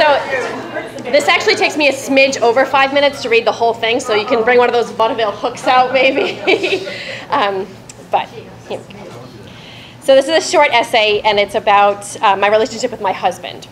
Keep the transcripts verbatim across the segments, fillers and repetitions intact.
So this actually takes me a smidge over five minutes to read the whole thing, so you can bring one of those vaudeville hooks out maybe. um, but here we go. So this is a short essay, and it's about uh, my relationship with my husband.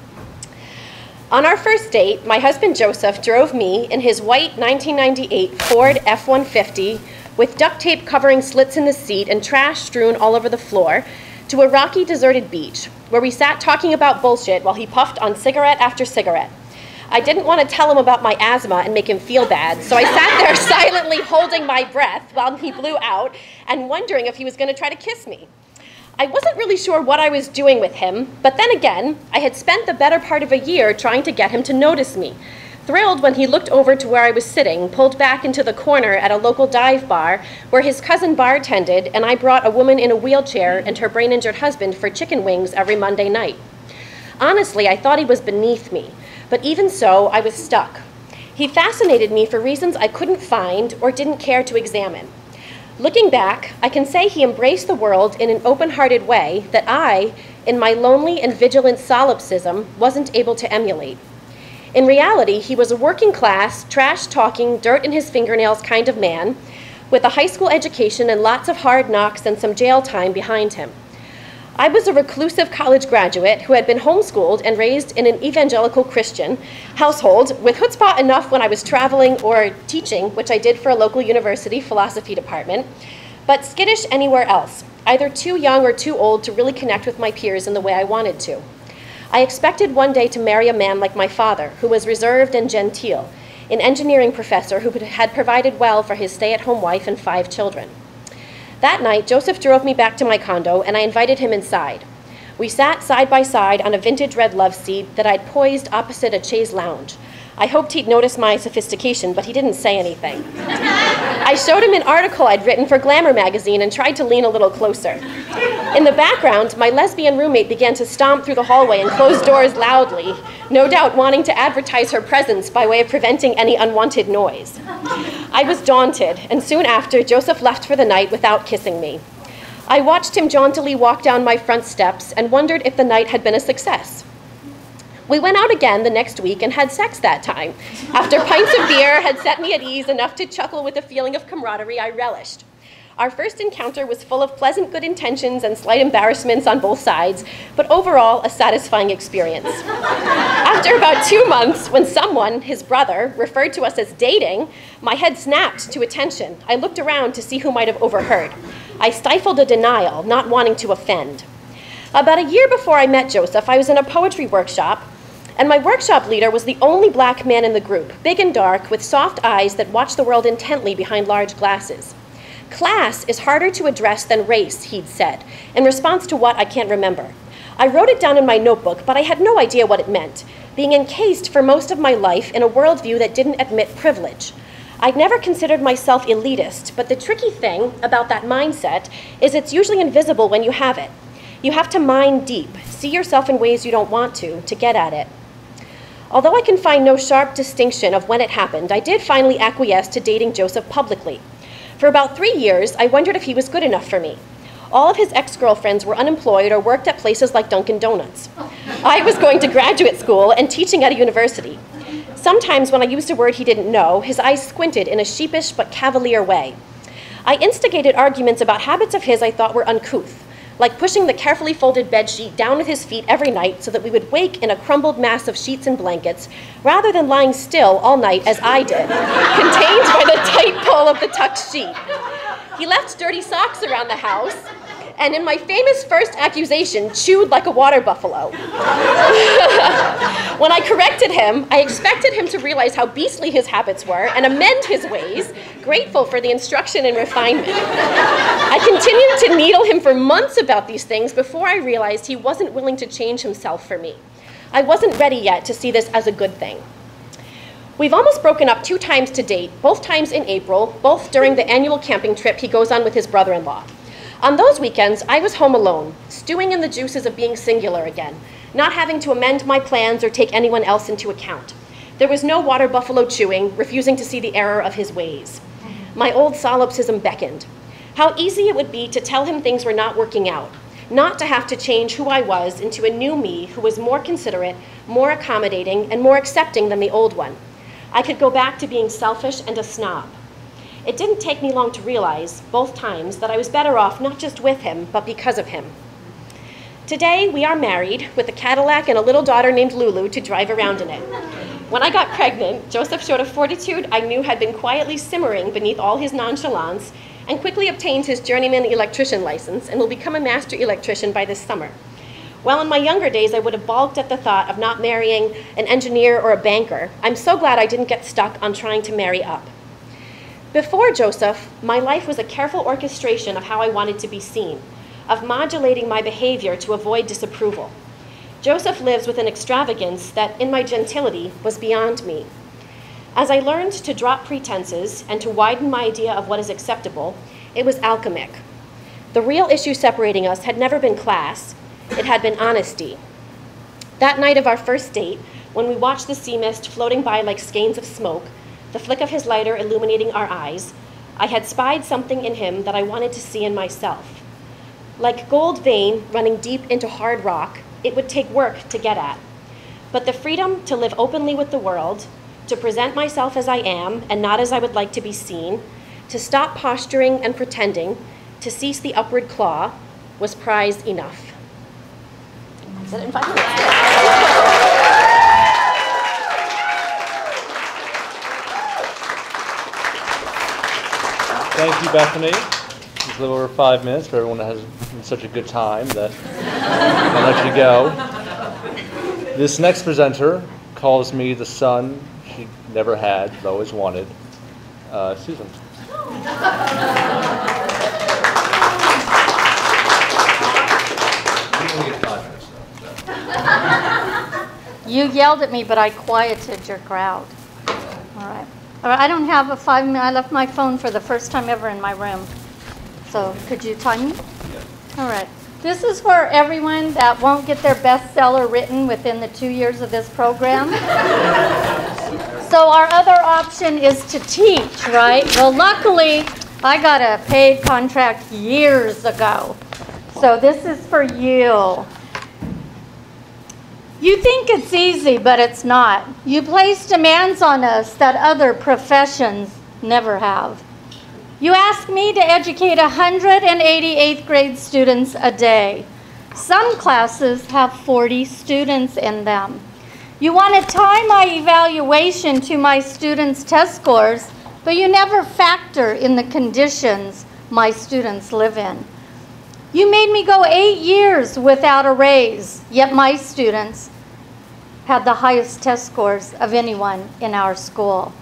On our first date, my husband Joseph drove me in his white nineteen ninety-eight Ford F one fifty with duct tape covering slits in the seat and trash strewn all over the floor to a rocky, deserted beach where we sat talking about bullshit while he puffed on cigarette after cigarette. I didn't want to tell him about my asthma and make him feel bad, so I sat there silently holding my breath while he blew out and wondering if he was going to try to kiss me. I wasn't really sure what I was doing with him, but then again, I had spent the better part of a year trying to get him to notice me. Thrilled when he looked over to where I was sitting, pulled back into the corner at a local dive bar where his cousin bartended, and I brought a woman in a wheelchair and her brain-injured husband for chicken wings every Monday night. Honestly, I thought he was beneath me, but even so, I was stuck. He fascinated me for reasons I couldn't find or didn't care to examine. Looking back, I can say he embraced the world in an open-hearted way that I, in my lonely and vigilant solipsism, wasn't able to emulate. In reality, he was a working-class, trash-talking, dirt-in-his-fingernails kind of man with a high school education and lots of hard knocks and some jail time behind him. I was a reclusive college graduate who had been homeschooled and raised in an evangelical Christian household with chutzpah enough when I was traveling or teaching, which I did for a local university philosophy department, but skittish anywhere else, either too young or too old to really connect with my peers in the way I wanted to. I expected one day to marry a man like my father, who was reserved and genteel, an engineering professor who had provided well for his stay-at-home wife and five children. That night, Joseph drove me back to my condo, and I invited him inside. We sat side by side on a vintage red love seat that I'd poised opposite a chaise lounge. I hoped he'd notice my sophistication, but he didn't say anything. I showed him an article I'd written for Glamour magazine and tried to lean a little closer. In the background, my lesbian roommate began to stomp through the hallway and close doors loudly, no doubt wanting to advertise her presence by way of preventing any unwanted noise. I was daunted, and soon after, Joseph left for the night without kissing me. I watched him jauntily walk down my front steps and wondered if the night had been a success. We went out again the next week and had sex that time, after pints of beer had set me at ease enough to chuckle with a feeling of camaraderie I relished. Our first encounter was full of pleasant good intentions and slight embarrassments on both sides, but overall a satisfying experience. After about two months, when someone, his brother, referred to us as dating, my head snapped to attention. I looked around to see who might have overheard. I stifled a denial, not wanting to offend. About a year before I met Joseph, I was in a poetry workshop, and my workshop leader was the only black man in the group, big and dark, with soft eyes that watched the world intently behind large glasses. Class is harder to address than race, he'd said, in response to what I can't remember. I wrote it down in my notebook, but I had no idea what it meant, being encased for most of my life in a worldview that didn't admit privilege. I'd never considered myself elitist, but the tricky thing about that mindset is it's usually invisible when you have it. You have to mine deep, see yourself in ways you don't want to, to get at it. Although I can find no sharp distinction of when it happened, I did finally acquiesce to dating Joseph publicly. For about three years, I wondered if he was good enough for me. All of his ex-girlfriends were unemployed or worked at places like Dunkin' Donuts. I was going to graduate school and teaching at a university. Sometimes when I used a word he didn't know, his eyes squinted in a sheepish but cavalier way. I instigated arguments about habits of his I thought were uncouth, like pushing the carefully folded bed sheet down with his feet every night so that we would wake in a crumbled mass of sheets and blankets, rather than lying still all night as I did, contained by the tight pull of the tucked sheet. He left dirty socks around the house, and in my famous first accusation, chewed like a water buffalo. When I corrected him, I expected him to realize how beastly his habits were and amend his ways, grateful for the instruction and refinement. I continued to needle him for months about these things before I realized he wasn't willing to change himself for me. I wasn't ready yet to see this as a good thing. We've almost broken up two times to date, both times in April, both during the annual camping trip he goes on with his brother-in-law. On those weekends, I was home alone, stewing in the juices of being singular again, not having to amend my plans or take anyone else into account. There was no water buffalo chewing, refusing to see the error of his ways. My old solipsism beckoned. How easy it would be to tell him things were not working out, not to have to change who I was into a new me who was more considerate, more accommodating, and more accepting than the old one. I could go back to being selfish and a snob. It didn't take me long to realize, both times, that I was better off not just with him, but because of him. Today, we are married with a Cadillac and a little daughter named Lulu to drive around in it. When I got pregnant, Joseph showed a fortitude I knew had been quietly simmering beneath all his nonchalance, and quickly obtained his journeyman electrician license and will become a master electrician by this summer. While in my younger days I would have balked at the thought of not marrying an engineer or a banker, I'm so glad I didn't get stuck on trying to marry up. Before Joseph, my life was a careful orchestration of how I wanted to be seen, of modulating my behavior to avoid disapproval. Joseph lives with an extravagance that, in my gentility, was beyond me. As I learned to drop pretenses and to widen my idea of what is acceptable, it was alchemic. The real issue separating us had never been class, it had been honesty. That night of our first date, when we watched the sea mist floating by like skeins of smoke, the flick of his lighter illuminating our eyes, I had spied something in him that I wanted to see in myself. Like gold vein running deep into hard rock, it would take work to get at. But the freedom to live openly with the world, to present myself as I am and not as I would like to be seen, to stop posturing and pretending, to cease the upward claw, was prize enough. I said it in five minutes. Thank you, Bethany. It's a little over five minutes, but everyone has such a good time that I'll let you go. This next presenter calls me the son she never had, but always wanted. Uh, Susan. You yelled at me, but I quieted your crowd. All right. All right. I don't have a five minute. I left my phone for the first time ever in my room. So could you time me? Yeah. All right. This is for everyone that won't get their bestseller written within the two years of this program. So our other option is to teach, right? Well, luckily, I got a paid contract years ago. So this is for you. You think it's easy, but it's not. You place demands on us that other professions never have. You ask me to educate one hundred eighty eighth grade students a day. Some classes have forty students in them. You want to tie my evaluation to my students' test scores, but you never factor in the conditions my students live in. You made me go eight years without a raise, yet my students had the highest test scores of anyone in our school.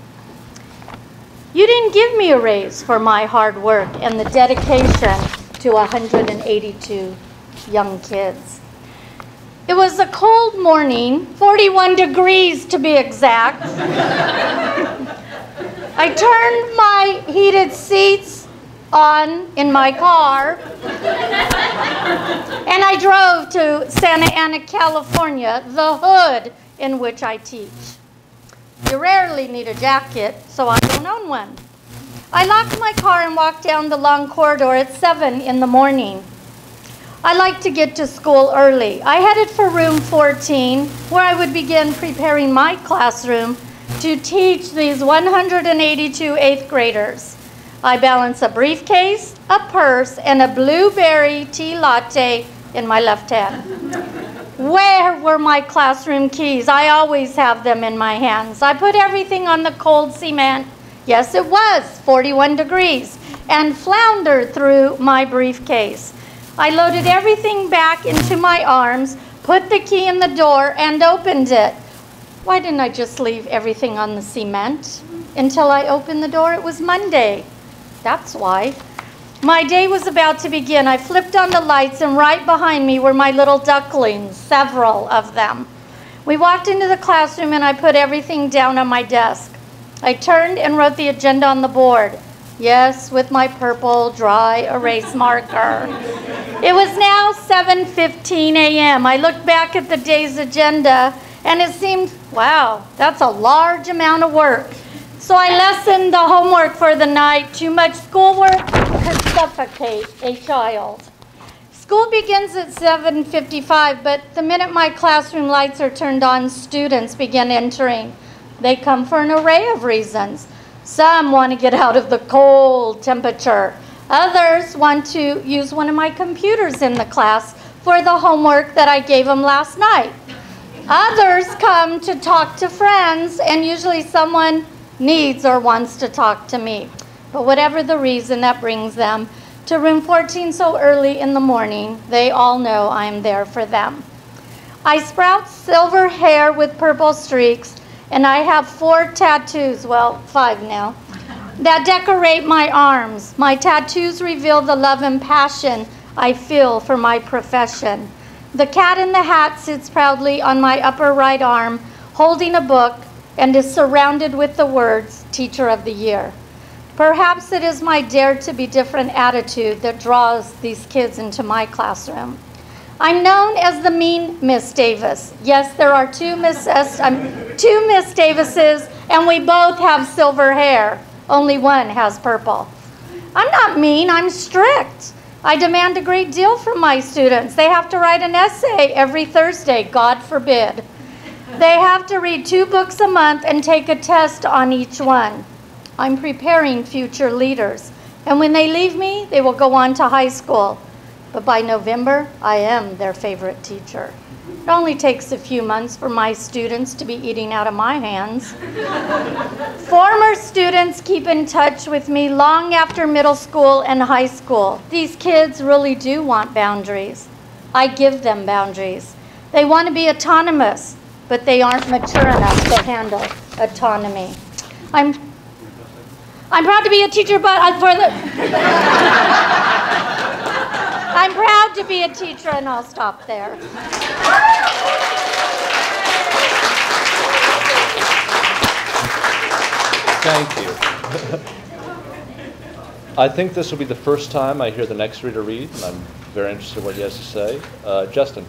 You didn't give me a raise for my hard work and the dedication to one hundred eighty-two young kids. It was a cold morning, forty-one degrees to be exact. I turned my heated seats on in my car, and I drove to Santa Ana, California, the hood in which I teach. You rarely need a jacket, so I don't own one. I locked my car and walked down the long corridor at seven in the morning. I like to get to school early. I headed for room fourteen, where I would begin preparing my classroom to teach these one hundred eighty-two eighth graders. I balance a briefcase, a purse, and a blueberry tea latte in my left hand. Where were my classroom keys? I always have them in my hands. I put everything on the cold cement. Yes, it was forty-one degrees, and floundered through my briefcase. I loaded everything back into my arms, put the key in the door, and opened it. Why didn't I just leave everything on the cement? Until I opened the door, it was Monday. That's why. My day was about to begin. I flipped on the lights, and right behind me were my little ducklings, several of them. We walked into the classroom, and I put everything down on my desk. I turned and wrote the agenda on the board. Yes, with my purple dry erase marker. It was now seven fifteen a m I looked back at the day's agenda, and it seemed, wow, that's a large amount of work. So I lessened the homework for the night. Too much schoolwork could suffocate a child. School begins at seven fifty-five, but the minute my classroom lights are turned on, students begin entering. They come for an array of reasons. Some want to get out of the cold temperature. Others want to use one of my computers in the class for the homework that I gave them last night. Others come to talk to friends, and usually someone needs or wants to talk to me. But whatever the reason that brings them to room fourteen so early in the morning, they all know I am there for them. I sprout silver hair with purple streaks, and I have four tattoos, well, five now, that decorate my arms. My tattoos reveal the love and passion I feel for my profession. The cat in the hat sits proudly on my upper right arm, holding a book, and is surrounded with the words, Teacher of the Year. Perhaps it is my dare to be different attitude that draws these kids into my classroom. I'm known as the mean Miss Davis. Yes, there are two Miss um, two Miss Davises, and we both have silver hair. Only one has purple. I'm not mean, I'm strict. I demand a great deal from my students. They have to write an essay every Thursday, God forbid. They have to read two books a month and take a test on each one. I'm preparing future leaders, and when they leave me, they will go on to high school. But by November, I am their favorite teacher. It only takes a few months for my students to be eating out of my hands. Former students keep in touch with me long after middle school and high school. These kids really do want boundaries. I give them boundaries. They want to be autonomous, but they aren't mature enough to handle autonomy. I'm, I'm proud to be a teacher, but I, for the, I'm proud to be a teacher, and I'll stop there. Thank you. I think this will be the first time I hear the next reader read, and I'm very interested in what he has to say. Uh, Justin.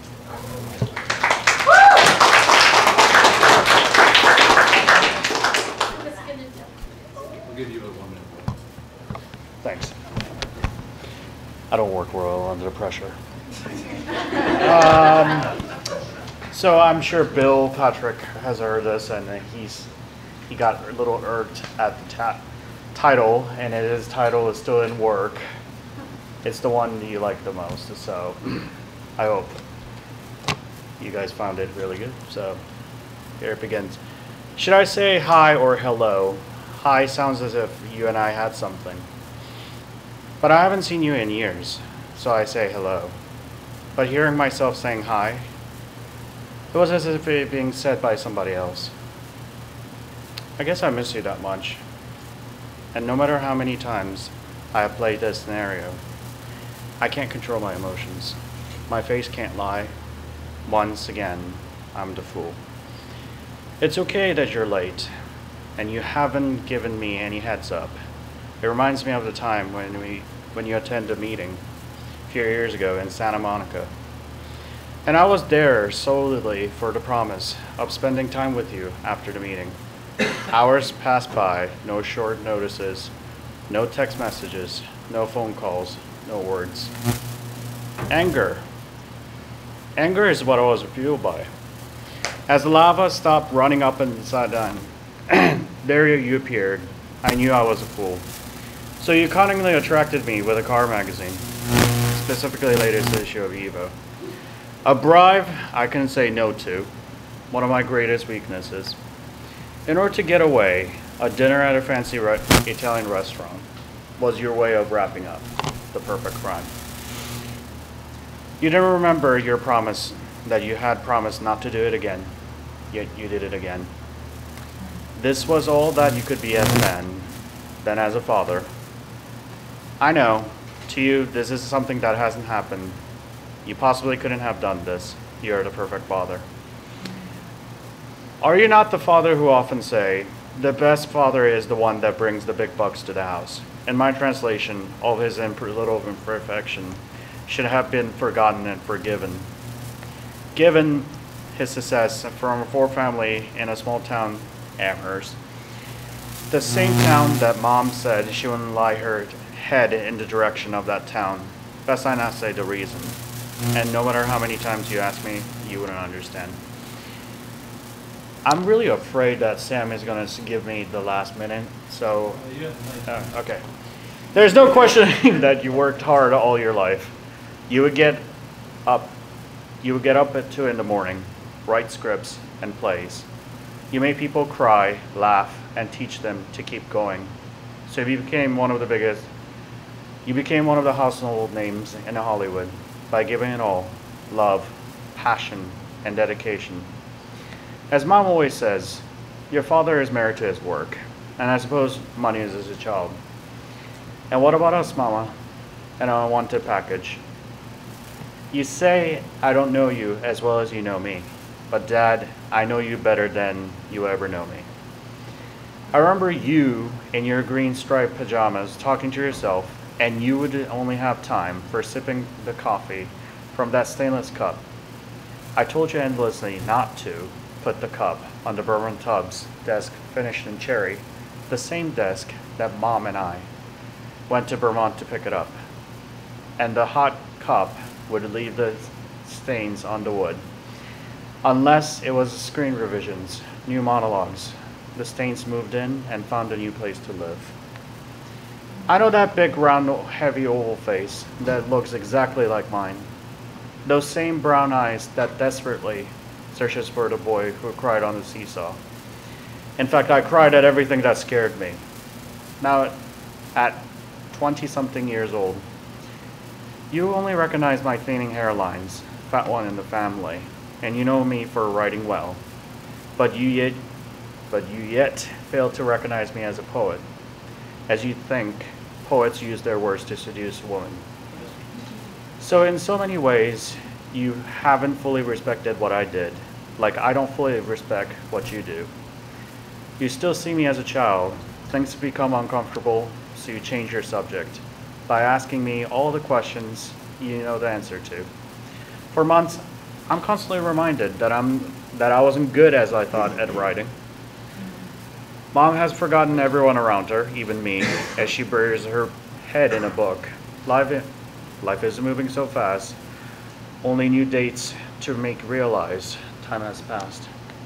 We'll give you a one minute. Thanks. I don't work well under pressure. um, so I'm sure Bill Patrick has heard this, and he's he got a little irked at the ta title, and his title is still in work. It's the one you like the most, so I hope you guys found it really good. So here it begins. Should I say hi or hello? Hi sounds as if you and I had something. But I haven't seen you in years, so I say hello. But hearing myself saying hi, it was as if it being said by somebody else. I guess I miss you that much. And no matter how many times I have played this scenario, I can't control my emotions. My face can't lie. Once again, I'm the fool. It's okay that you're late, and you haven't given me any heads up. It reminds me of the time when we when you attended a meeting a few years ago in Santa Monica. And I was there solely for the promise of spending time with you after the meeting. Hours passed by, no short notices, no text messages, no phone calls, no words. Anger. Anger is what I was fueled by. As the lava stopped running up and down, there you appeared. I knew I was a fool. So you cunningly attracted me with a car magazine, specifically latest issue of Evo. A bribe I couldn't say no to, one of my greatest weaknesses. In order to get away, a dinner at a fancy re Italian restaurant was your way of wrapping up the perfect crime. You didn't remember your promise that you had promised not to do it again, yet you did it again. This was all that you could be as a man, then as a father. I know, to you, this is something that hasn't happened. You possibly couldn't have done this. You're the perfect father. Are you not the father who often say, the best father is the one that brings the big bucks to the house? In my translation, all his little imperfection should have been forgotten and forgiven. Given his success from a poor family in a small town, Amherst, the same town that mom said she wouldn't lie her head in the direction of that town, best I not say the reason. And no matter how many times you ask me, you wouldn't understand. I'm really afraid that Sam is going to give me the last minute, so, uh, okay. There's no questioning that you worked hard all your life. You would get up, you would get up at two in the morning, write scripts and plays. You made people cry, laugh, and teach them to keep going. So you became one of the biggest, you became one of the household names in Hollywood by giving it all, love, passion, and dedication. As Mom always says, your father is married to his work, and I suppose money is as a child. And what about us, Mama? And I want a package. You say I don't know you as well as you know me, but Dad, I know you better than you ever know me. I remember you in your green striped pajamas talking to yourself, and you would only have time for sipping the coffee from that stainless cup. I told you endlessly not to put the cup on the Bourbon Tubbs desk finished in cherry, the same desk that Mom and I went to Vermont to pick it up. And the hot cup would leave the stains on the wood. Unless it was screen revisions, new monologues, the stains moved in and found a new place to live. I know that big, round, heavy oval face that looks exactly like mine. Those same brown eyes that desperately searches for the boy who cried on the seesaw. In fact, I cried at everything that scared me. Now, at twenty-something years old, you only recognize my thinning hairlines, fat one in the family, and you know me for writing well. But you yet, but you yet fail to recognize me as a poet, as you think poets use their words to seduce a woman. So in so many ways, you haven't fully respected what I did, like I don't fully respect what you do. You still see me as a child. Things become uncomfortable, so you change your subject by asking me all the questions you know the answer to. For months, I'm constantly reminded that I'm that I wasn't good as I thought at writing. Mom has forgotten everyone around her, even me, as she buries her head in a book. Life, life is moving so fast. Only new dates to make realize time has passed.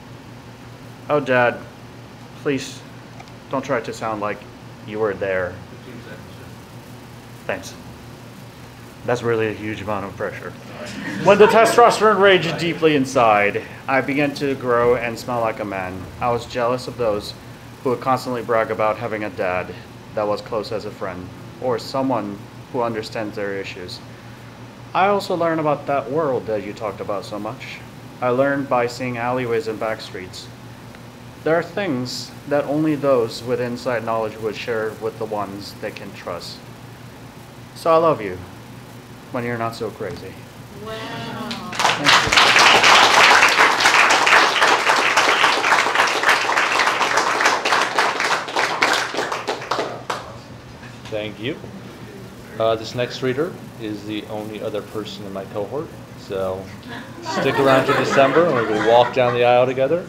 Oh, Dad, please don't try to sound like you were there. fifteen seconds. Thanks. That's really a huge amount of pressure. When the testosterone raged deeply inside, I began to grow and smell like a man. I was jealous of those who would constantly brag about having a dad that was close as a friend, or someone who understands their issues. I also learned about that world that you talked about so much. I learned by seeing alleyways and back streets. There are things that only those with inside knowledge would share with the ones they can trust. So I love you when you're not so crazy. Wow. Thank you. Thank you. Uh, this next reader is the only other person in my cohort, so stick around to December and we will walk down the aisle together.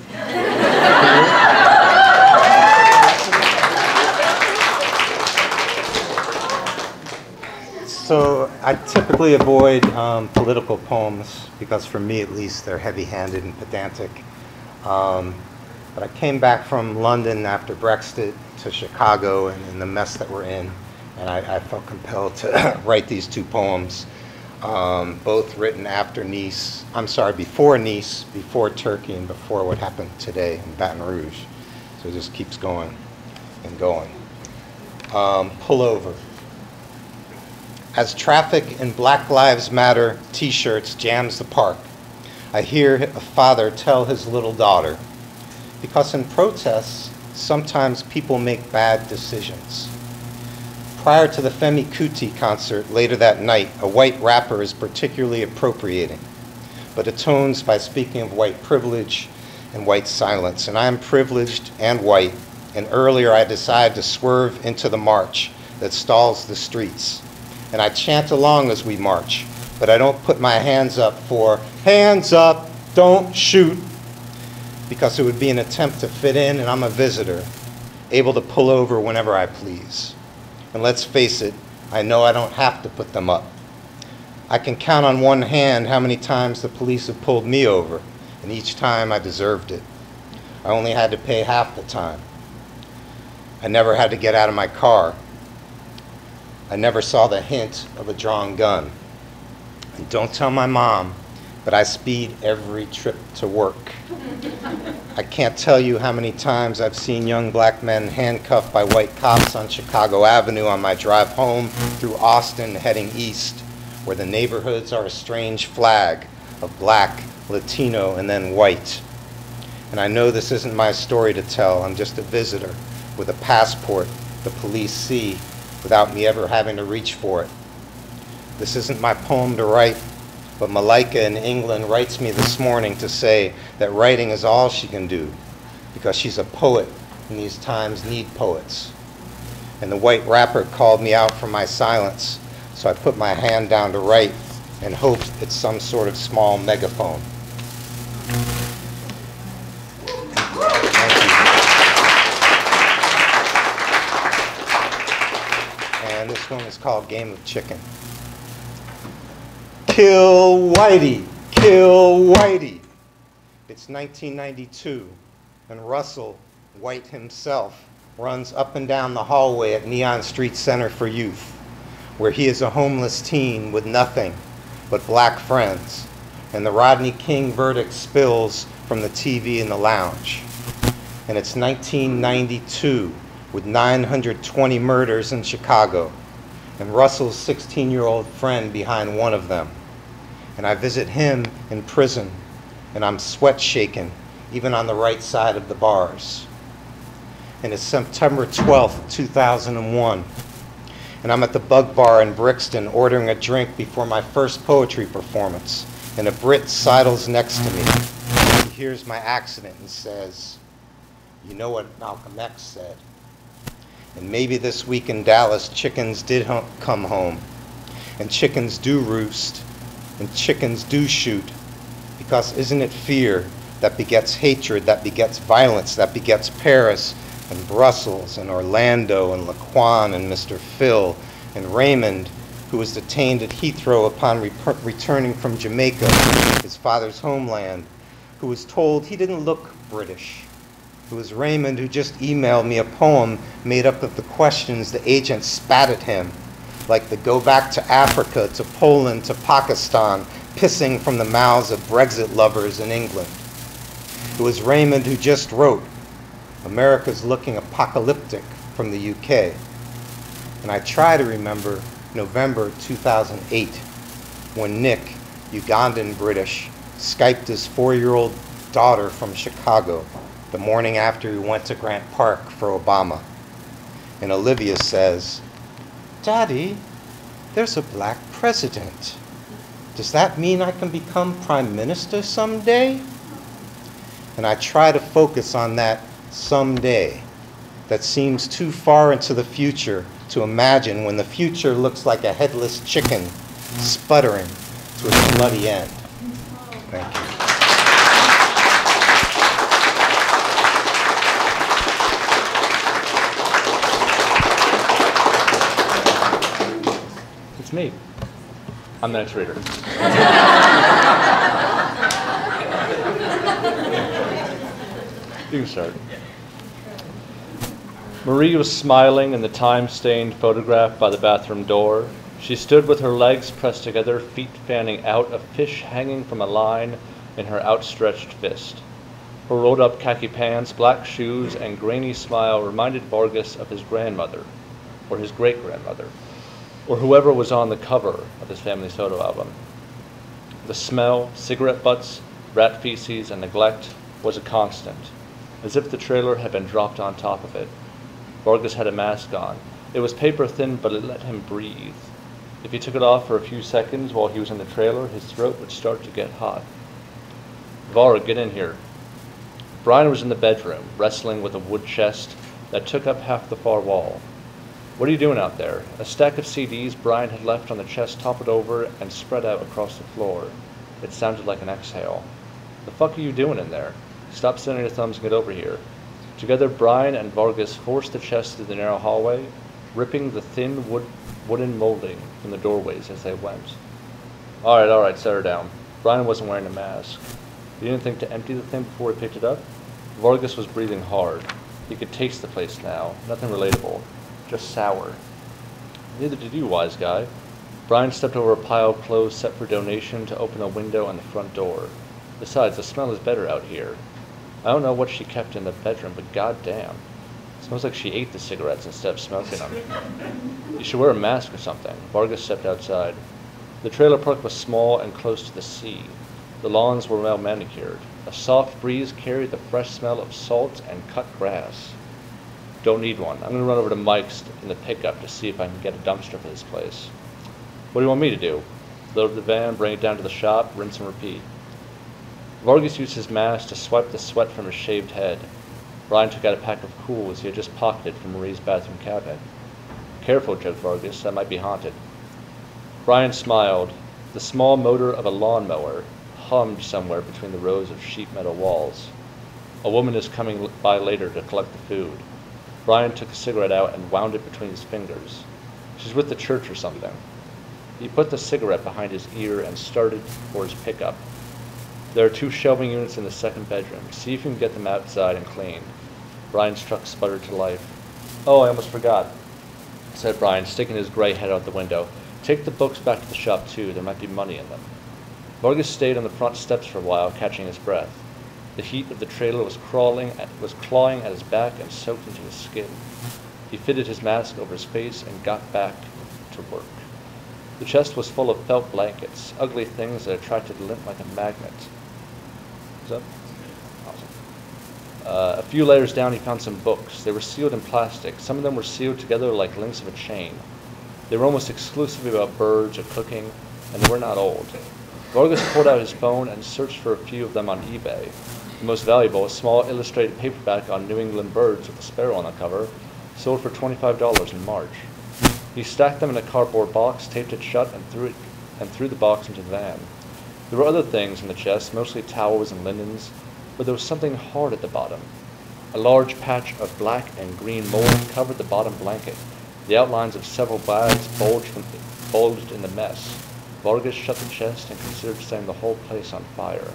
So I typically avoid um, political poems because for me at least they're heavy-handed and pedantic. Um, but I came back from London after Brexit to Chicago and, and the mess that we're in. And I, I felt compelled to write these two poems, um, both written after Nice, I'm sorry, before Nice, before Turkey, and before what happened today in Baton Rouge. So it just keeps going and going. Um, pull over. As traffic in Black Lives Matter t-shirts jams the park, I hear a father tell his little daughter, because in protests, sometimes people make bad decisions. Prior to the Femi Kuti concert later that night, a white rapper is particularly appropriating, but atones by speaking of white privilege and white silence. And I am privileged and white, and earlier I decided to swerve into the march that stalls the streets. And I chant along as we march, but I don't put my hands up for, hands up, don't shoot, because it would be an attempt to fit in, and I'm a visitor, able to pull over whenever I please. And let's face it, I know I don't have to put them up. I can count on one hand how many times the police have pulled me over, and each time I deserved it. I only had to pay half the time. I never had to get out of my car. I never saw the hint of a drawn gun. And don't tell my mom, but I speed every trip to work. I can't tell you how many times I've seen young black men handcuffed by white cops on Chicago Avenue on my drive home through Austin heading east, where the neighborhoods are a strange flag of black, Latino, and then white. And I know this isn't my story to tell. I'm just a visitor with a passport the police see without me ever having to reach for it. This isn't my poem to write, but Malika in England writes me this morning to say that writing is all she can do because she's a poet and these times need poets. And the white rapper called me out from my silence, so I put my hand down to write and hoped it's some sort of small megaphone. Thank you. And this one is called Game of Chicken. Kill Whitey, kill Whitey. It's nineteen ninety-two, and Russell, white himself, runs up and down the hallway at Neon Street Center for Youth, where he is a homeless teen with nothing but black friends, and the Rodney King verdict spills from the T V in the lounge. And it's nineteen ninety-two, with nine hundred twenty murders in Chicago, and Russell's sixteen-year-old friend behind one of them. And I visit him in prison, and I'm sweat shaken, even on the right side of the bars. And it's September twelfth, two thousand one, and I'm at the Bug Bar in Brixton ordering a drink before my first poetry performance, and a Brit sidles next to me. He hears my accident and says, "You know what Malcolm X said." And maybe this week in Dallas, chickens did ho- come home, and chickens do roost, and chickens do shoot, because isn't it fear that begets hatred, that begets violence, that begets Paris and Brussels and Orlando and Laquan and Mister Phil and Raymond, who was detained at Heathrow upon re- returning from Jamaica, his father's homeland, who was told he didn't look British. It was Raymond who just emailed me a poem made up of the questions the agent spat at him, like the go back to Africa, to Poland, to Pakistan, pissing from the mouths of Brexit lovers in England. It was Raymond who just wrote, "America's looking apocalyptic," from the U K. And I try to remember November two thousand eight, when Nick, Ugandan British, Skyped his four-year-old daughter from Chicago the morning after he went to Grant Park for Obama. And Olivia says, "Daddy, there's a black president. Does that mean I can become prime minister someday?" And I try to focus on that someday that seems too far into the future to imagine, when the future looks like a headless chicken sputtering to its bloody end. Thank you. It's me. I'm the next reader. You can start. Marie was smiling in the time-stained photograph by the bathroom door. She stood with her legs pressed together, feet fanning out, a fish hanging from a line in her outstretched fist. Her rolled-up khaki pants, black shoes, and grainy smile reminded Vargas of his grandmother, or his great-grandmother, or whoever was on the cover of his family's photo album. The smell, cigarette butts, rat feces, and neglect was a constant, as if the trailer had been dropped on top of it. Vargas had a mask on. It was paper thin, but it let him breathe. If he took it off for a few seconds while he was in the trailer, his throat would start to get hot. "Var, get in here." Brian was in the bedroom, wrestling with a wood chest that took up half the far wall. "What are you doing out there?" A stack of C Ds Brian had left on the chest toppled over and spread out across the floor. It sounded like an exhale. "The fuck are you doing in there? Stop sending your thumbs and get over here." Together, Brian and Vargas forced the chest through the narrow hallway, ripping the thin wood, wooden molding from the doorways as they went. All right, all right, set her down. Brian wasn't wearing a mask. He didn't think to empty the thing before he picked it up. Vargas was breathing hard. He could taste the place now. Nothing relatable, just sour. Neither did you, wise guy. Brian stepped over a pile of clothes set for donation to open a window on the front door. Besides, the smell is better out here. I don't know what she kept in the bedroom, but goddamn. It smells like she ate the cigarettes instead of smoking them. You should wear a mask or something. Vargas stepped outside. The trailer park was small and close to the sea. The lawns were well manicured. A soft breeze carried the fresh smell of salt and cut grass. Don't need one. I'm going to run over to Mike's in the pickup to see if I can get a dumpster for this place. What do you want me to do? Load up the van, bring it down to the shop, rinse and repeat. Vargas used his mask to swipe the sweat from his shaved head. Brian took out a pack of Cools he had just pocketed from Marie's bathroom cabinet. Careful, joked Vargas, that might be haunted. Brian smiled. The small motor of a lawnmower hummed somewhere between the rows of sheet metal walls. A woman is coming by later to collect the food. Brian took a cigarette out and wound it between his fingers. She's with the church or something. He put the cigarette behind his ear and started for his pickup. There are two shelving units in the second bedroom. See if you can get them outside and cleaned. Brian's truck sputtered to life. Oh, I almost forgot, said Brian, sticking his gray head out the window. Take the books back to the shop, too. There might be money in them. Vargas stayed on the front steps for a while, catching his breath. The heat of the trailer was crawling at, was clawing at his back and soaked into his skin. He fitted his mask over his face and got back to work. The chest was full of felt blankets, ugly things that attracted lint like a magnet. Is that? Awesome. Uh, a few layers down, he found some books. They were sealed in plastic. Some of them were sealed together like links of a chain. They were almost exclusively about birds or cooking, and they were not old. Vargas pulled out his phone and searched for a few of them on eBay. The most valuable, a small illustrated paperback on New England birds with a sparrow on the cover, sold for twenty-five dollars in March. He stacked them in a cardboard box, taped it shut, and threw it and threw the box into the van. There were other things in the chest, mostly towels and linens, but there was something hard at the bottom. A large patch of black and green mold covered the bottom blanket. The outlines of several bags bulged, from, bulged in the mess. Vargas shut the chest and considered setting the whole place on fire.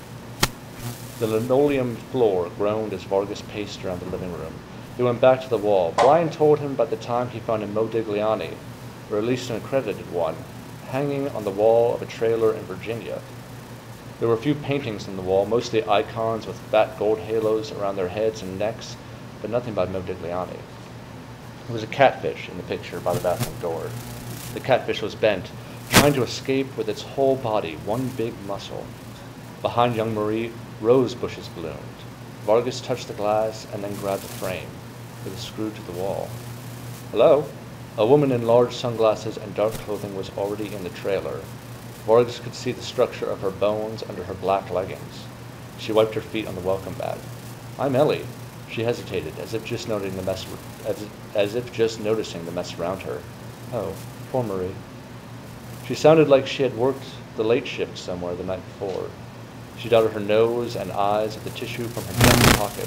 The linoleum floor groaned as Vargas paced around the living room. He went back to the wall. Brian told him by the time he found a Modigliani, or at least an accredited one, hanging on the wall of a trailer in Virginia. There were a few paintings on the wall, mostly icons with fat gold halos around their heads and necks, but nothing by Modigliani. There was a catfish in the picture by the bathroom door. The catfish was bent, trying to escape with its whole body, one big muscle. Behind young Marie, rose bushes bloomed. Vargas touched the glass and then grabbed the frame. It was screwed to the wall. Hello? A woman in large sunglasses and dark clothing was already in the trailer. Vargas could see the structure of her bones under her black leggings. She wiped her feet on the welcome mat. I'm Ellie. She hesitated, as if just noting the mess, as, as if just noticing the mess around her. Oh, poor Marie. She sounded like she had worked the late shift somewhere the night before. She dotted her nose and eyes with the tissue from her jacket pocket.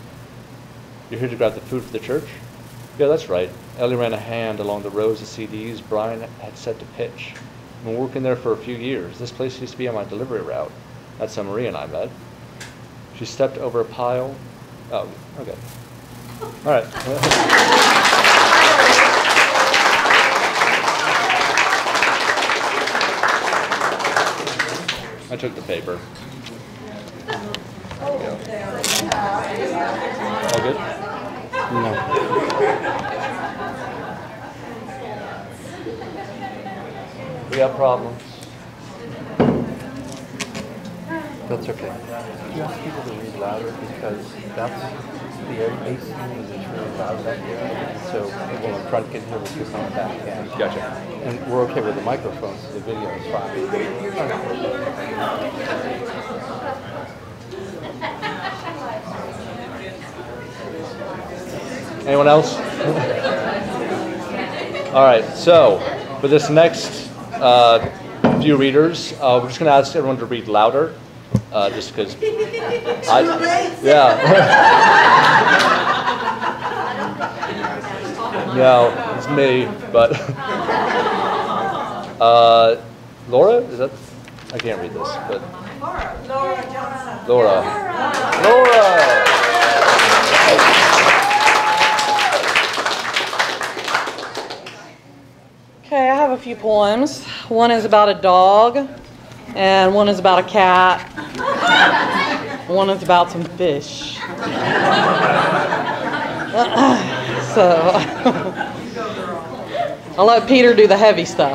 You're here to grab the food for the church? Yeah, that's right. Ellie ran a hand along the rows of C Ds Brian had set to pitch. I've been working there for a few years. This place used to be on my delivery route. That's how Marie and I met. She stepped over a pile. Oh, okay. All right. I took the paper. All good? No. We got problems. That's okay. You ask people to read louder because that's the air A C is really loud back here. So people in front can hear what you're on the back end. Gotcha. And we're okay with the microphone, so the video is fine. Anyone else? All right, so for this next uh, few readers, uh, we're just going to ask everyone to read louder, uh, just because I, yeah. No, it's me, but uh, Laura, is that? I can't read this, but Laura. Laura. Okay, I have a few poems. One is about a dog, and one is about a cat. One is about some fish. So, I'll let Peter do the heavy stuff.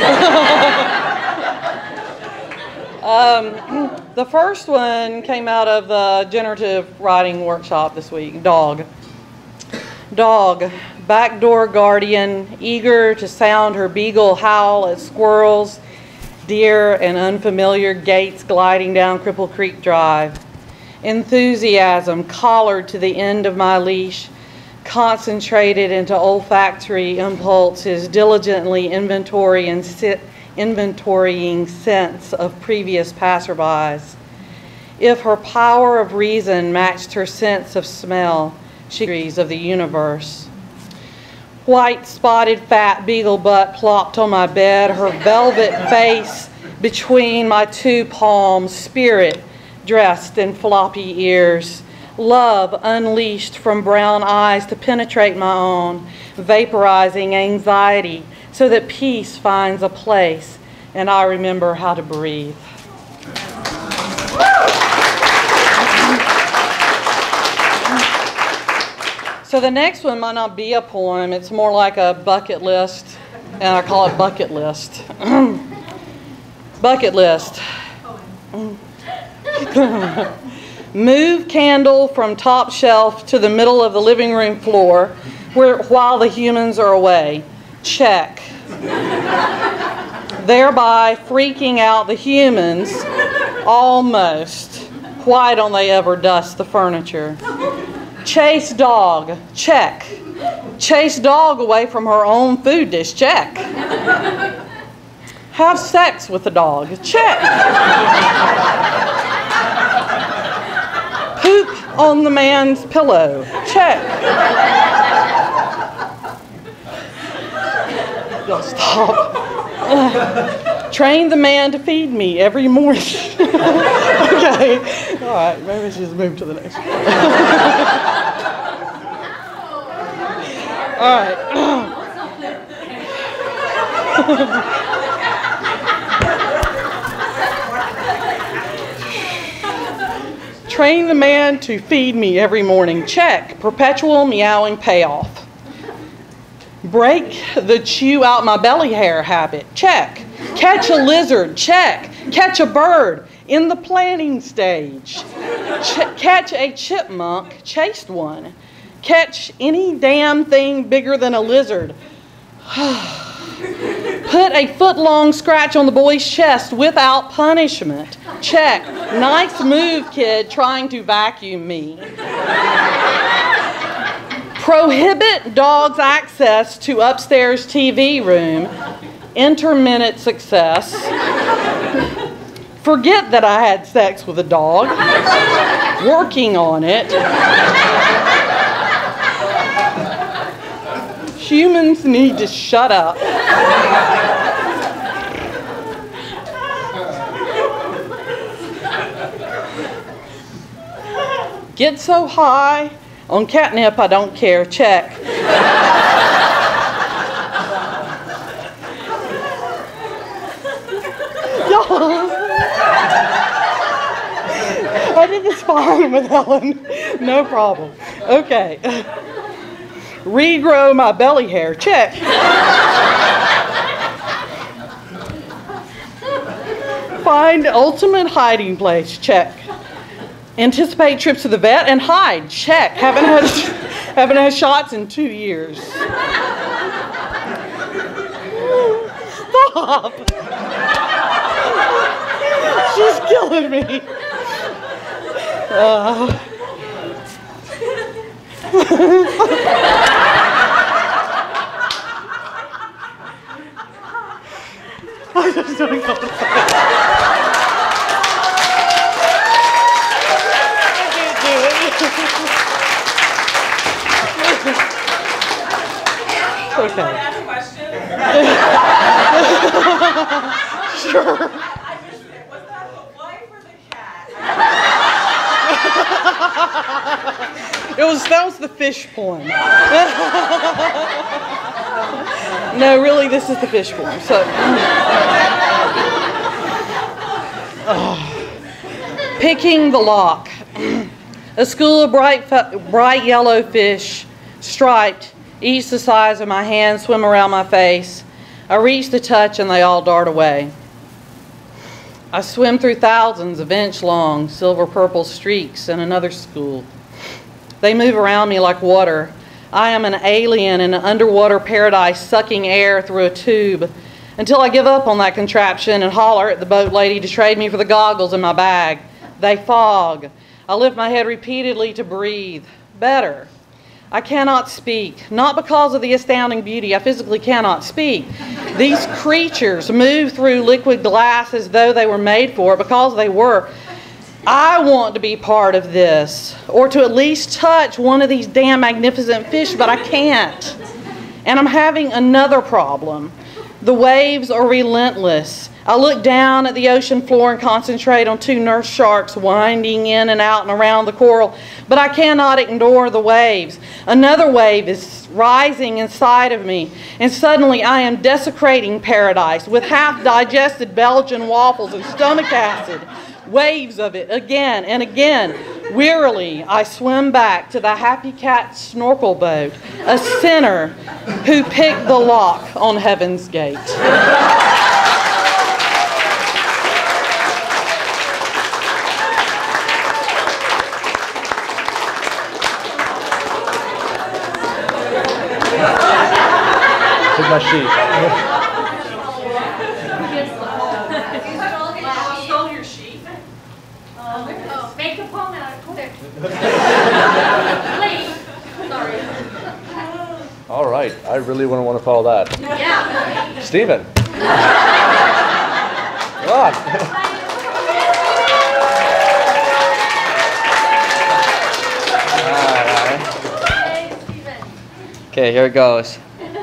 um, the first one came out of the generative writing workshop this week. Dog. Dog, backdoor guardian, eager to sound her beagle howl at squirrels, deer, and unfamiliar gates gliding down Cripple Creek Drive. Enthusiasm collared to the end of my leash, concentrated into olfactory impulses, diligently inventory and sit, inventorying scents of previous passerbys. If her power of reason matched her sense of smell, she of the universe. White, spotted, fat beagle butt plopped on my bed, her velvet face between my two palms, spirit dressed in floppy ears, love unleashed from brown eyes to penetrate my own, vaporizing anxiety so that peace finds a place and I remember how to breathe. So the next one might not be a poem, it's more like a bucket list, and I call it bucket list. Bucket list. Move candle from top shelf to the middle of the living room floor where, while the humans are away. Check. Thereby freaking out the humans almost. Why don't they ever dust the furniture? Chase dog, check. Chase dog away from her own food dish, check. Have sex with the dog, check. Poop on the man's pillow, check. Don't stop. Uh, train the man to feed me every morning. Okay, all right, maybe we should just move to the next one. All right. Train the man to feed me every morning. Check. Perpetual meowing payoff. Break the chew out my belly hair habit. Check. Catch a lizard. Check. Catch a bird in the planning stage. Ch- catch a chipmunk. Chased one. Catch any damn thing bigger than a lizard. Put a foot-long scratch on the boy's chest without punishment. Check. Nice move, kid, trying to vacuum me. Prohibit dog's access to upstairs T V room. Intermittent success. Forget that I had sex with a dog. Working on it. Humans need to shut up. Get so high on catnip I don't care. Check. I did this fine with Helen. No problem. Okay. Regrow my belly hair. Check. Find ultimate hiding place. Check. Anticipate trips to the vet and hide. Check. Haven't had haven't had shots in two years. Stop. She's killing me. Uh. I'm just doing something. I can't do it. Okay. Ask a question? Sure. It was, that was the fish poem. No, really, this is the fish poem. So, oh. Picking the lock. A school of bright, bright yellow fish, striped, each the size of my hand, swim around my face. I reach to touch and they all dart away. I swim through thousands of inch-long silver-purple streaks in another school. They move around me like water. I am an alien in an underwater paradise sucking air through a tube until I give up on that contraption and holler at the boat lady to trade me for the goggles in my bag. They fog. I lift my head repeatedly to breathe. Better. I cannot speak, not because of the astounding beauty. I physically cannot speak. These creatures move through liquid glass as though they were made for it, because they were. I want to be part of this, or to at least touch one of these damn magnificent fish, but I can't. And I'm having another problem. The waves are relentless. I look down at the ocean floor and concentrate on two nurse sharks winding in and out and around the coral, but I cannot ignore the waves. Another wave is rising inside of me, and suddenly I am desecrating paradise with half-digested Belgian waffles and stomach acid. Waves of it again and again. Wearily, I swim back to the Happy Cat snorkel boat, a sinner who picked the lock on heaven's gate. Take my sheet. Make a poem out of it. Please. Sorry. All right, I really wouldn't want to follow that. Yeah. Stephen. Come on. Okay, here it goes.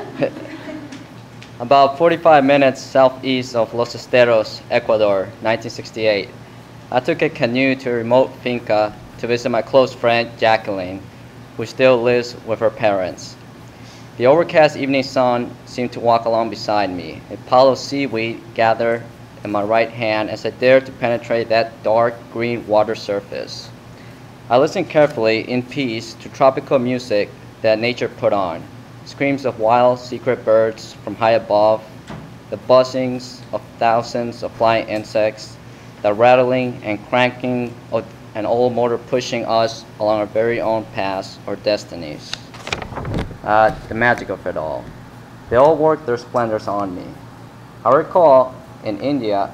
About forty-five minutes southeast of Los Esteros, Ecuador, nineteen sixty-eight. I took a canoe to a remote finca to visit my close friend Jacqueline, who still lives with her parents. The overcast evening sun seemed to walk along beside me, a pile of seaweed gathered in my right hand as I dared to penetrate that dark green water surface. I listened carefully in peace to tropical music that nature put on, screams of wild secret birds from high above, the buzzings of thousands of flying insects, the rattling and cranking of an old motor pushing us along our very own paths or destinies. Uh, the magic of it all. They all worked their splendors on me. I recall in India,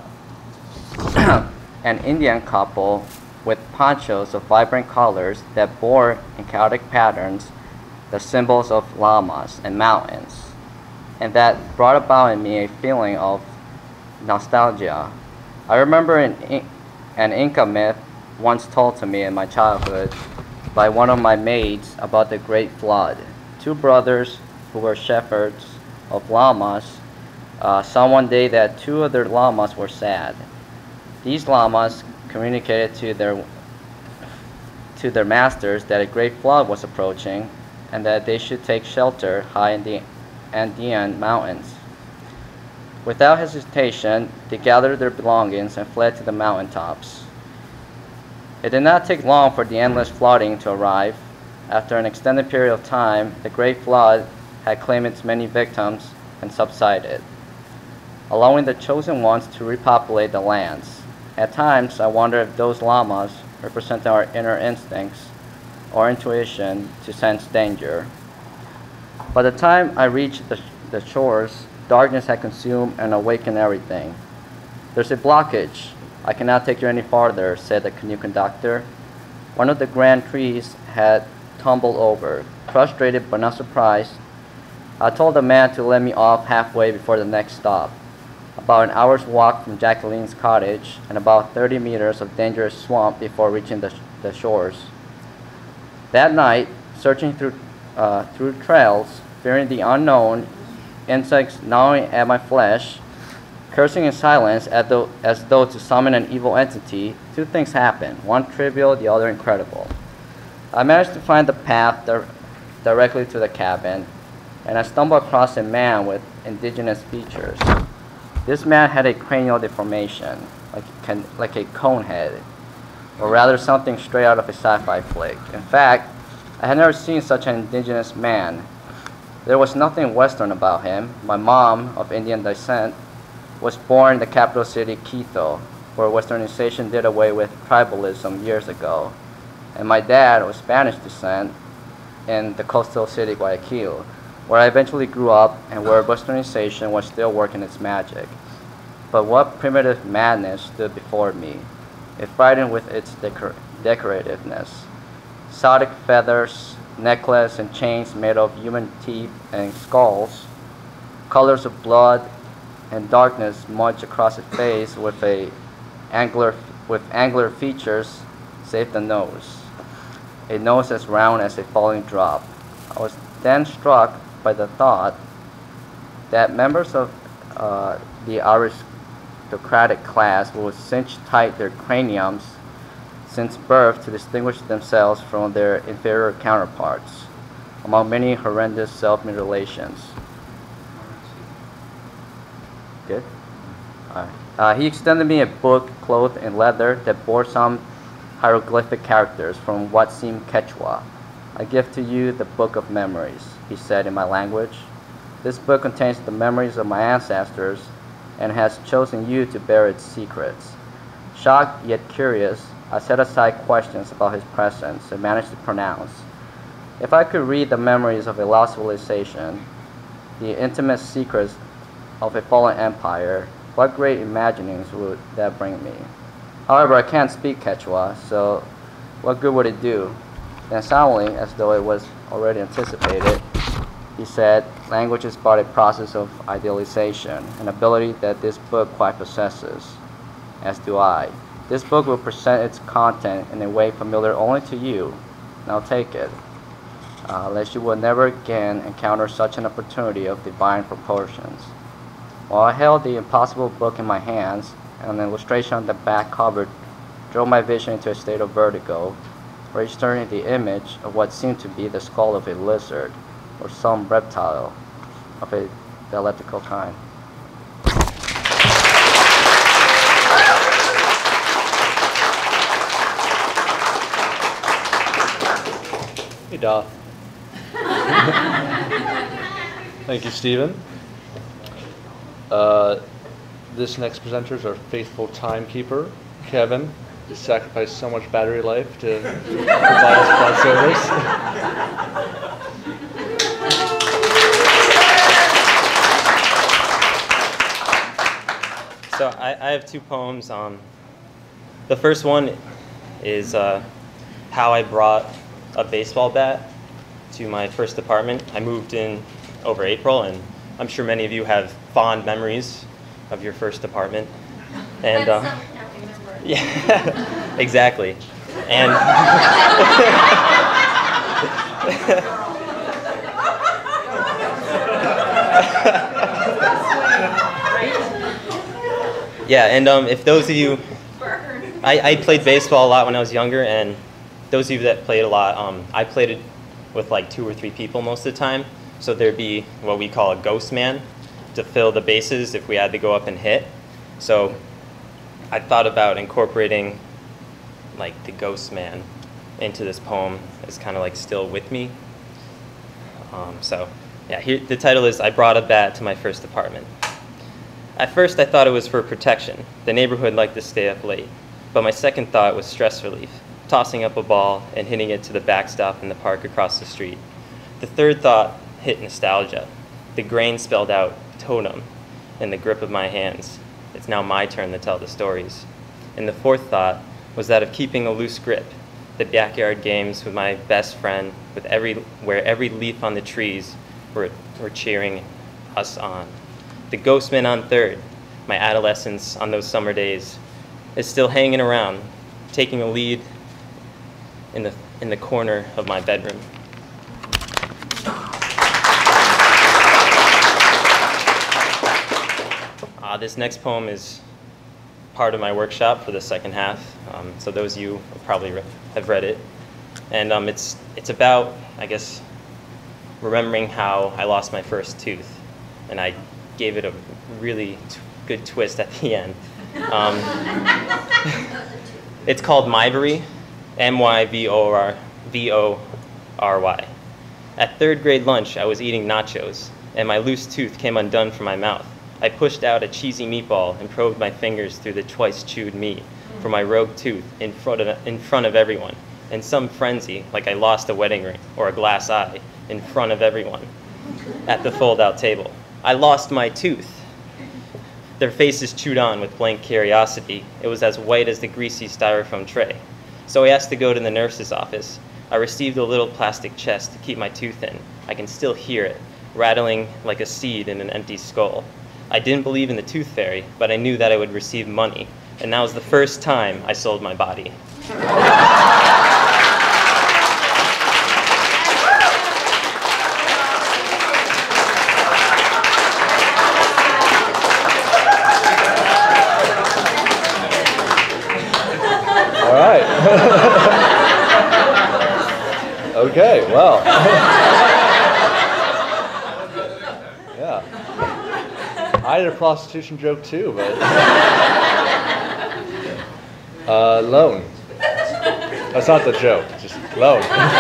an Indian couple with ponchos of vibrant colors that bore in chaotic patterns the symbols of llamas and mountains, and that brought about in me a feeling of nostalgia. I remember an, an Inca myth once told to me in my childhood by one of my maids about the Great Flood. Two brothers who were shepherds of llamas uh, saw one day that two of their llamas were sad. These llamas communicated to their, to their masters that a great flood was approaching and that they should take shelter high in the Andean mountains. Without hesitation, they gathered their belongings and fled to the mountaintops. It did not take long for the endless flooding to arrive. After an extended period of time, the great flood had claimed its many victims and subsided, allowing the chosen ones to repopulate the lands. At times, I wonder if those llamas represent our inner instincts or intuition to sense danger. By the time I reached the, the shores, darkness had consumed and awakened everything. There's a blockage. I cannot take you any farther, said the canoe conductor. One of the grand trees had tumbled over. Frustrated but not surprised, I told the man to let me off halfway before the next stop. About an hour's walk from Jacqueline's cottage and about thirty meters of dangerous swamp before reaching the, sh the shores. That night, searching through, uh, through trails, fearing the unknown, insects gnawing at my flesh, cursing in silence as though, as though to summon an evil entity, two things happened, one trivial, the other incredible. I managed to find the path dir directly to the cabin, and I stumbled across a man with indigenous features. This man had a cranial deformation, like, can, like a cone head, or rather something straight out of a sci-fi flick. In fact, I had never seen such an indigenous man. There was nothing Western about him. My mom, of Indian descent, was born in the capital city, Quito, where Westernization did away with tribalism years ago. And my dad was Spanish descent in the coastal city, Guayaquil, where I eventually grew up and where Westernization was still working its magic. But what primitive madness stood before me, if frightened with its decor decorativeness. Exotic feathers, necklace and chains made of human teeth and skulls, colors of blood and darkness smudged across his face with a angular with angular features, save the nose. A nose as round as a falling drop. I was then struck by the thought that members of uh, the aristocratic class would cinch tight their craniums since birth to distinguish themselves from their inferior counterparts, among many horrendous self-mutilations. Good? All right. Uh, he extended me a book clothed in leather that bore some hieroglyphic characters from what seemed Quechua. I give to you the book of memories, he said in my language. This book contains the memories of my ancestors and has chosen you to bear its secrets. Shocked yet curious, I set aside questions about his presence and managed to pronounce. If I could read the memories of a lost civilization, the intimate secrets of a fallen empire, what great imaginings would that bring me? However, I can't speak Quechua, so what good would it do? Then silently, as though it was already anticipated, he said, language is but a process of idealization, an ability that this book quite possesses, as do I. This book will present its content in a way familiar only to you. Now take it, uh, lest you will never again encounter such an opportunity of divine proportions. While I held the impossible book in my hands, an illustration on the back cover drove my vision into a state of vertigo, registering the image of what seemed to be the skull of a lizard or some reptile of a dialectical kind. Hey, Doth. Thank you, Stephen. Uh, this next presenter is our faithful timekeeper, Kevin. He sacrificed so much battery life to provide us that service. So I, I have two poems. Um, the first one is uh, how I brought a baseball bat to my first apartment. I moved in over April, and I'm sure many of you have fond memories of your first apartment. And uh, yeah, exactly. And yeah, and um, if those of you, I, I played baseball a lot when I was younger, and those of you that played a lot, um, I played it with like two or three people most of the time. So there'd be what we call a ghost man to fill the bases if we had to go up and hit. So I thought about incorporating like the ghost man into this poem as kind of like still with me. Um, so yeah, here, the title is I Brought a Bat to My First Apartment. At first I thought it was for protection. The neighborhood liked to stay up late. But my second thought was stress relief, tossing up a ball and hitting it to the backstop in the park across the street. The third thought hit nostalgia. The grain spelled out totem in the grip of my hands. It's now my turn to tell the stories. And the fourth thought was that of keeping a loose grip, the backyard games with my best friend, with every, where every leaf on the trees were, were cheering us on. The ghostman on third, my adolescence on those summer days, is still hanging around, taking a lead in the, in the corner of my bedroom. Uh, this next poem is part of my workshop for the second half, um, so those of you who probably re have read it. And um, it's, it's about, I guess, remembering how I lost my first tooth. And I gave it a really t good twist at the end. Um, it's called Myvory, M Y V O R V O R Y. At third grade lunch, I was eating nachos, and my loose tooth came undone from my mouth. I pushed out a cheesy meatball and probed my fingers through the twice chewed meat for my rogue tooth in front of, in front of everyone, in some frenzy, like I lost a wedding ring or a glass eye, in front of everyone at the fold-out table. I lost my tooth. Their faces chewed on with blank curiosity. It was as white as the greasy styrofoam tray. So I asked to go to the nurse's office. I received a little plastic chest to keep my tooth in. I can still hear it, rattling like a seed in an empty skull. I didn't believe in the tooth fairy, but I knew that I would receive money, and that was the first time I sold my body. All right. Okay, well. Yeah. I had a prostitution joke too, but. Uh, loan. That's not the joke, just loan.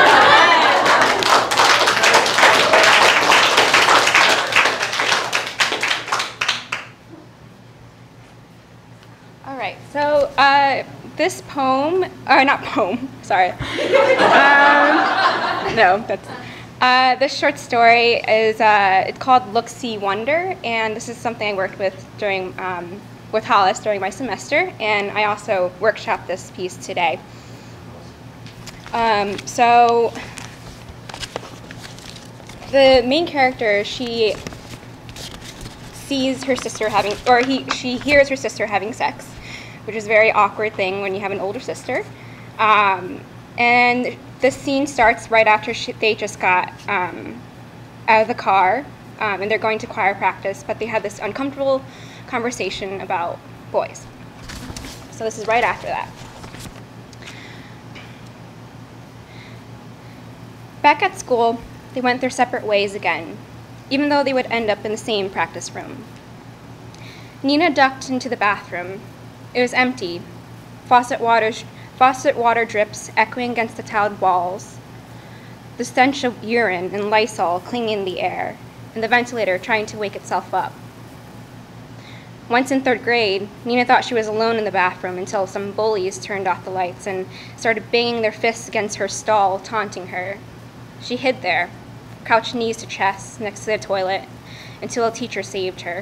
All right, so uh, this poem, or not poem, sorry. um, no, that's, uh, this short story is, uh, it's called Look, See, Wonder, and this is something I worked with during, um, with Hollis during my semester, and I also workshopped this piece today. Um, so, the main character, she sees her sister having, or he, she hears her sister having sex, which is a very awkward thing when you have an older sister. Um, and this scene starts right after she, they just got um, out of the car, um, and they're going to choir practice, but they had this uncomfortable conversation about boys. So this is right after that. Back at school, they went their separate ways again, even though they would end up in the same practice room. Nina ducked into the bathroom. It was empty. Faucet water, faucet water drips echoing against the tiled walls. The stench of urine and Lysol clinging in the air, and the ventilator trying to wake itself up. Once in third grade, Nina thought she was alone in the bathroom until some bullies turned off the lights and started banging their fists against her stall, taunting her. She hid there, crouched knees to chest next to the toilet, until a teacher saved her.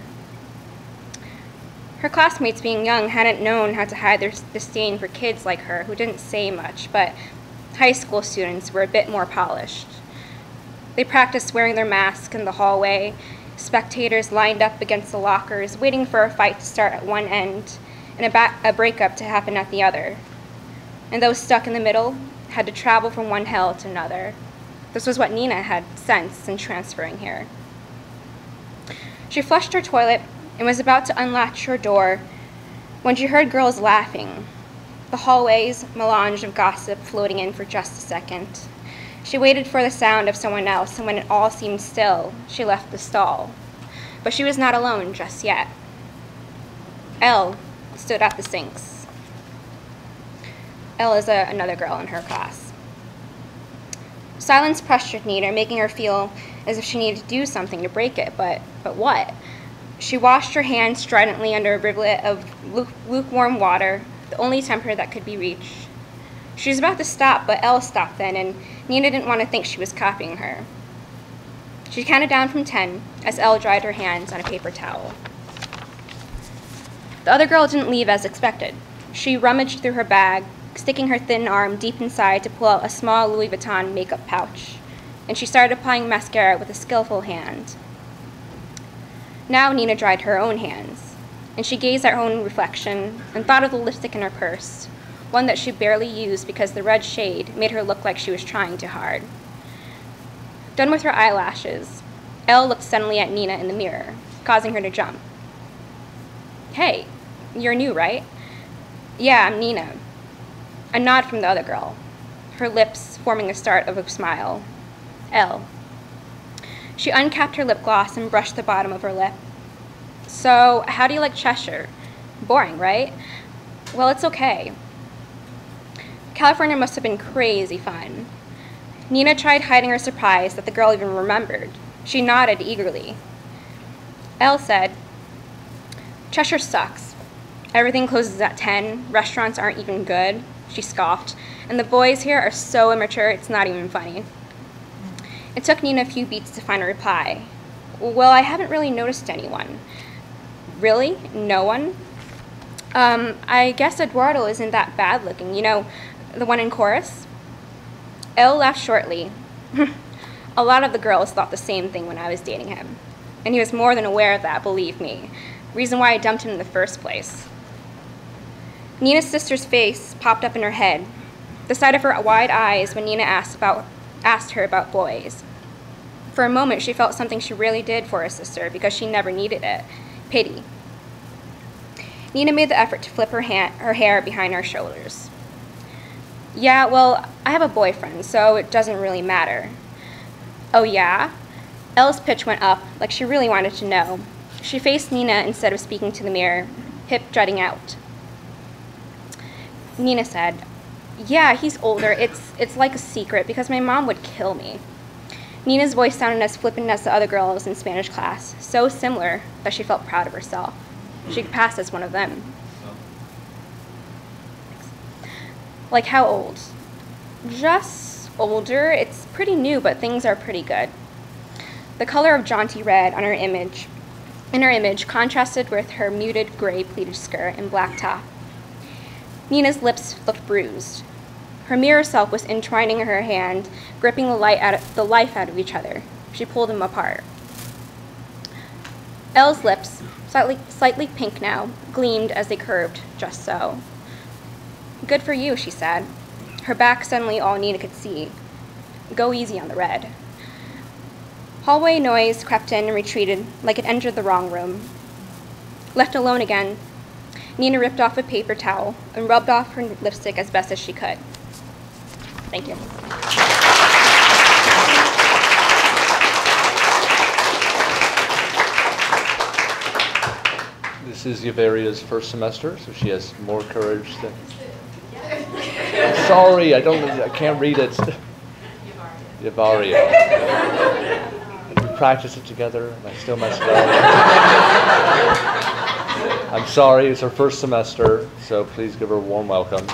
Her classmates, being young, hadn't known how to hide their disdain for kids like her who didn't say much, but high school students were a bit more polished. They practiced wearing their masks in the hallway, spectators lined up against the lockers, waiting for a fight to start at one end and a, ba a breakup to happen at the other. And those stuck in the middle had to travel from one hell to another. This was what Nina had sensed in transferring here. She flushed her toilet and was about to unlatch her door when she heard girls laughing, the hallway's melange of gossip floating in for just a second. She waited for the sound of someone else, and when it all seemed still, she left the stall. But she was not alone just yet. Elle stood at the sinks. Elle is a, another girl in her class. Silence pressured Nina, making her feel as if she needed to do something to break it, but, but what? She washed her hands stridently under a rivulet of lukewarm water, the only temperature that could be reached. She was about to stop, but Elle stopped then, and Nina didn't want to think she was copying her. She counted down from ten as Elle dried her hands on a paper towel. The other girl didn't leave as expected. She rummaged through her bag, sticking her thin arm deep inside to pull out a small Louis Vuitton makeup pouch, and she started applying mascara with a skillful hand. Now Nina dried her own hands, and she gazed at her own reflection and thought of the lipstick in her purse, one that she barely used because the red shade made her look like she was trying too hard. Done with her eyelashes, Elle looked suddenly at Nina in the mirror, causing her to jump. "Hey, you're new, right?" "Yeah, I'm Nina." A nod from the other girl. Her lips forming the start of a smile. L. She uncapped her lip gloss and brushed the bottom of her lip. So, how do you like Cheshire? Boring, right? Well, it's okay. California must have been crazy fun. Nina tried hiding her surprise that the girl even remembered. She nodded eagerly. Elle said, Cheshire sucks. Everything closes at ten, restaurants aren't even good, she scoffed, and the boys here are so immature it's not even funny. It took Nina a few beats to find a reply. Well, I haven't really noticed anyone. Really? No one? Um, I guess Eduardo isn't that bad looking, you know, the one in chorus? Elle laughed shortly. A lot of the girls thought the same thing when I was dating him. And he was more than aware of that, believe me. Reason why I dumped him in the first place. Nina's sister's face popped up in her head, the side of her wide eyes when Nina asked, about, asked her about boys. For a moment, she felt something she really did for her sister because she never needed it. Pity. Nina made the effort to flip her, hand, her hair behind her shoulders. Yeah, well, I have a boyfriend, so it doesn't really matter. Oh, yeah? Elle's pitch went up, like she really wanted to know. She faced Nina instead of speaking to the mirror, hip jutting out. Nina said, yeah, he's older. It's, it's like a secret because my mom would kill me. Nina's voice sounded as flippant as the other girls in Spanish class, so similar that she felt proud of herself. She could pass as one of them. Like how old? Just older. It's pretty new, but things are pretty good. The color of jaunty red on her image, in her image contrasted with her muted gray pleated skirt and black top. Nina's lips looked bruised. Her mirror self was entwining her hand, gripping the, light out of, the life out of each other. She pulled them apart. Elle's lips, slightly, slightly pink now, gleamed as they curved, just so. Good for you, she said. Her back suddenly all Nina could see. Go easy on the red. Hallway noise crept in and retreated like it entered the wrong room. Left alone again, Nina ripped off a paper towel and rubbed off her lipstick as best as she could. Thank you. This is Yavaria's first semester, so she has more courage than... Sorry, I don't, I can't read it. Yavaria. We practiced it together, and I still messed it up. I'm sorry, it's her first semester, so please give her a warm welcome.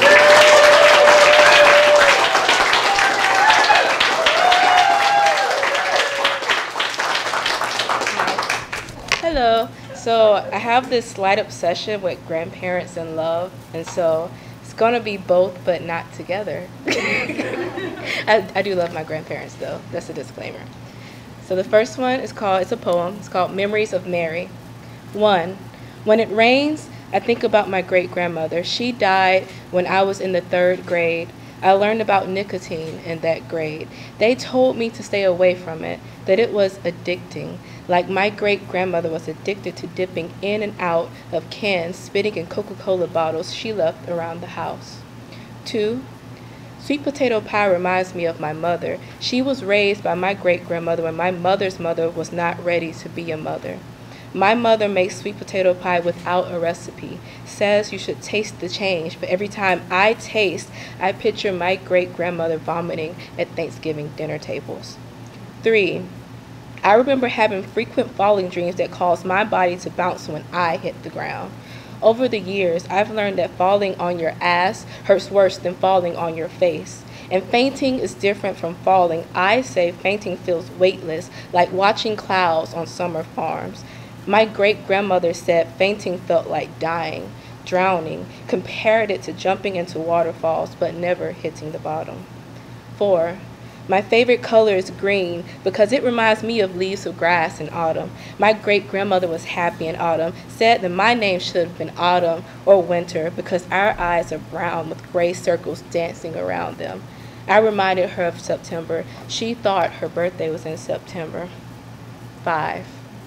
Hello. So I have this slight obsession with grandparents and love, and so it's gonna be both, but not together. I, I do love my grandparents, though. That's a disclaimer. So the first one is called, it's a poem. It's called Memories of Mary. One, when it rains, I think about my great-grandmother. She died when I was in the third grade. I learned about nicotine in that grade. They told me to stay away from it, that it was addicting. Like my great-grandmother was addicted to dipping in and out of cans, spitting in Coca-Cola bottles she left around the house. Two, sweet potato pie reminds me of my mother. She was raised by my great-grandmother when my mother's mother was not ready to be a mother. My mother makes sweet potato pie without a recipe, says you should taste the change, but every time I taste, I picture my great-grandmother vomiting at Thanksgiving dinner tables. Three, I remember having frequent falling dreams that caused my body to bounce when I hit the ground. Over the years, I've learned that falling on your ass hurts worse than falling on your face. And fainting is different from falling. I say fainting feels weightless, like watching clouds on summer farms. My great-grandmother said fainting felt like dying, drowning, compared it to jumping into waterfalls but never hitting the bottom. Four, my favorite color is green because it reminds me of leaves of grass in autumn. My great-grandmother was happy in autumn, said that my name should have been Autumn or Winter because our eyes are brown with gray circles dancing around them. I reminded her of September. She thought her birthday was in September. Five.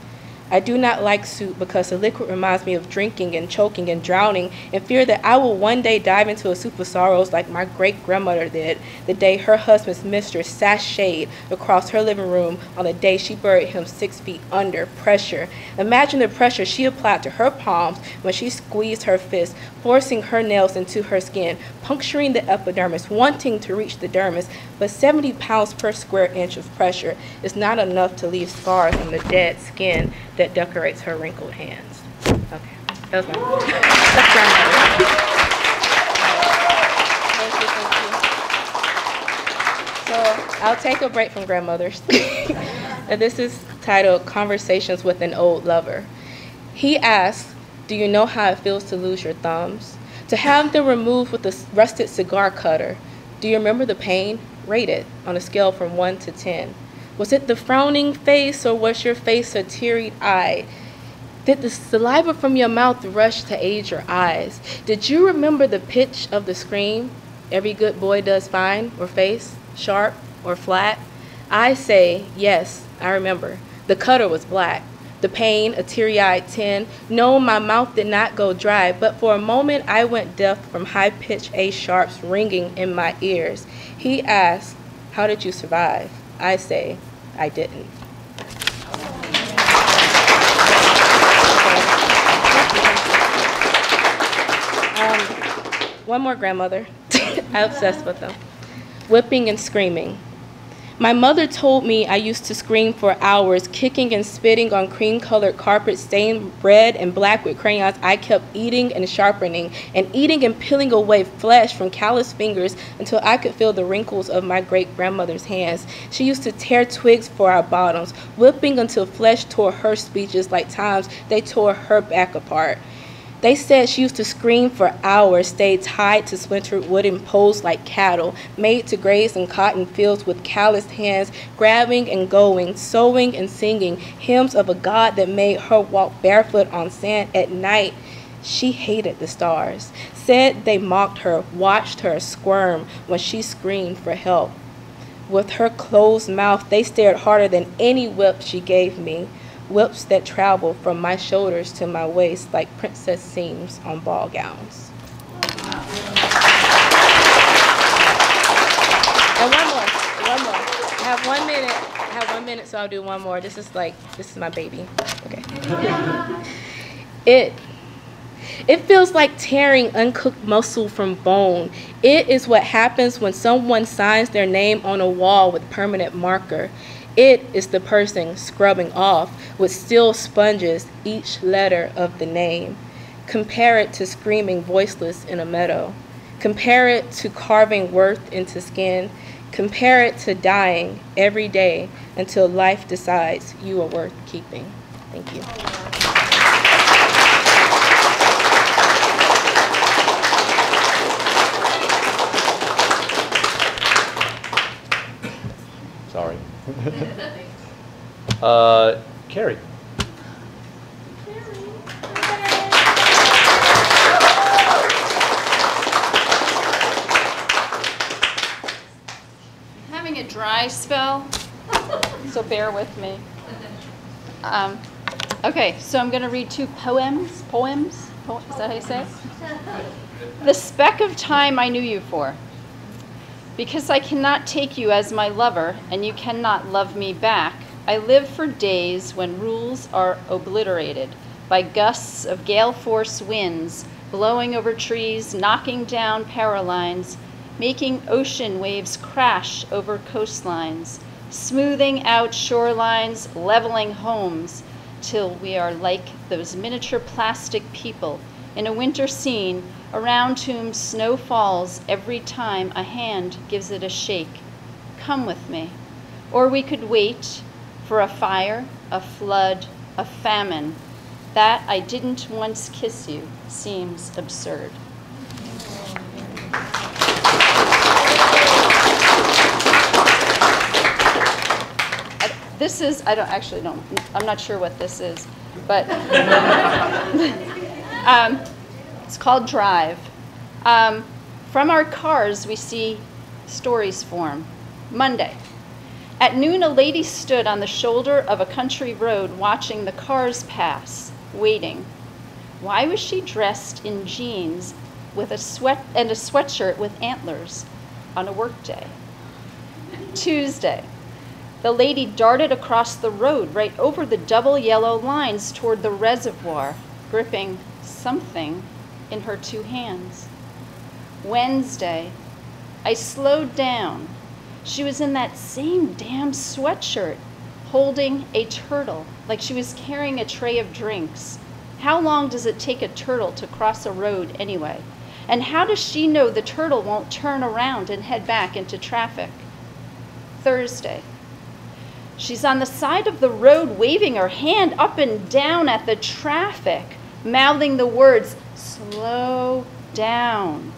I do not like soup because the liquid reminds me of drinking and choking and drowning, and fear that I will one day dive into a soup of sorrows like my great-grandmother did the day her husband's mistress sashayed across her living room on the day she buried him six feet under pressure. Imagine the pressure she applied to her palms when she squeezed her fist, forcing her nails into her skin, puncturing the epidermis, wanting to reach the dermis, but seventy pounds per square inch of pressure is not enough to leave scars on the dead skin that decorates her wrinkled hands. Okay, that was my that's grandmother. Thank you, thank you. So I'll take a break from grandmothers. And this is titled Conversations with an Old Lover. He asks, do you know how it feels to lose your thumbs? To have them removed with a rusted cigar cutter? Do you remember the pain? Rate it on a scale from one to ten. Was it the frowning face, or was your face a teary eye? Did the saliva from your mouth rush to aid your eyes? Did you remember the pitch of the scream? Every good boy does fine, or face, sharp, or flat? I say, yes, I remember. The cutter was black. The pain, a teary-eyed ten. No, my mouth did not go dry, but for a moment I went deaf from high-pitched A-sharps ringing in my ears. He asked, how did you survive? I say, I didn't. Um, one more grandmother. I'm obsessed with them. Whipping and screaming. My mother told me I used to scream for hours, kicking and spitting on cream-colored carpet stained red and black with crayons I kept eating and sharpening, and eating and peeling away flesh from calloused fingers until I could feel the wrinkles of my great-grandmother's hands. She used to tear twigs for our bottoms, whipping until flesh tore her speeches like times they tore her back apart. They said she used to scream for hours, stayed tied to splintered wooden poles like cattle, made to graze in cotton fields with calloused hands, grabbing and going, sewing and singing hymns of a God that made her walk barefoot on sand at night. She hated the stars, said they mocked her, watched her squirm when she screamed for help. With her closed mouth, they stared harder than any whip she gave me. Whips that travel from my shoulders to my waist like princess seams on ball gowns. And one more, one more. I have one minute, I have one minute, so I'll do one more. This is like, this is my baby. Okay. It, it feels like tearing uncooked muscle from bone. It is what happens when someone signs their name on a wall with permanent marker. It is the person scrubbing off with steel sponges each letter of the name. Compare it to screaming voiceless in a meadow. Compare it to carving worth into skin. Compare it to dying every day until life decides you are worth keeping. Thank you. Sorry. uh, Carrie. I'm having a dry spell, so bear with me. Um, okay, so I'm going to read two poems. Poems? Po- is that how you say it? The speck of time I knew you for. Because I cannot take you as my lover, and you cannot love me back, I live for days when rules are obliterated by gusts of gale force winds blowing over trees, knocking down power lines, making ocean waves crash over coastlines, smoothing out shorelines, leveling homes, till we are like those miniature plastic people in a winter scene around whom snow falls every time a hand gives it a shake. Come with me. Or we could wait for a fire, a flood, a famine. That I didn't once kiss you seems absurd. This is, I don't actually don't, I'm not sure what this is, but um, it's called Drive. Um, from our cars, we see stories form. Monday. At noon, a lady stood on the shoulder of a country road watching the cars pass, waiting. Why was she dressed in jeans with a sweat and a sweatshirt with antlers on a work day? Tuesday, the lady darted across the road right over the double yellow lines toward the reservoir, gripping something in her two hands. Wednesday, I slowed down. She was in that same damn sweatshirt, holding a turtle, like she was carrying a tray of drinks. How long does it take a turtle to cross a road anyway? And how does she know the turtle won't turn around and head back into traffic? Thursday, she's on the side of the road waving her hand up and down at the traffic, mouthing the words, "Slow down."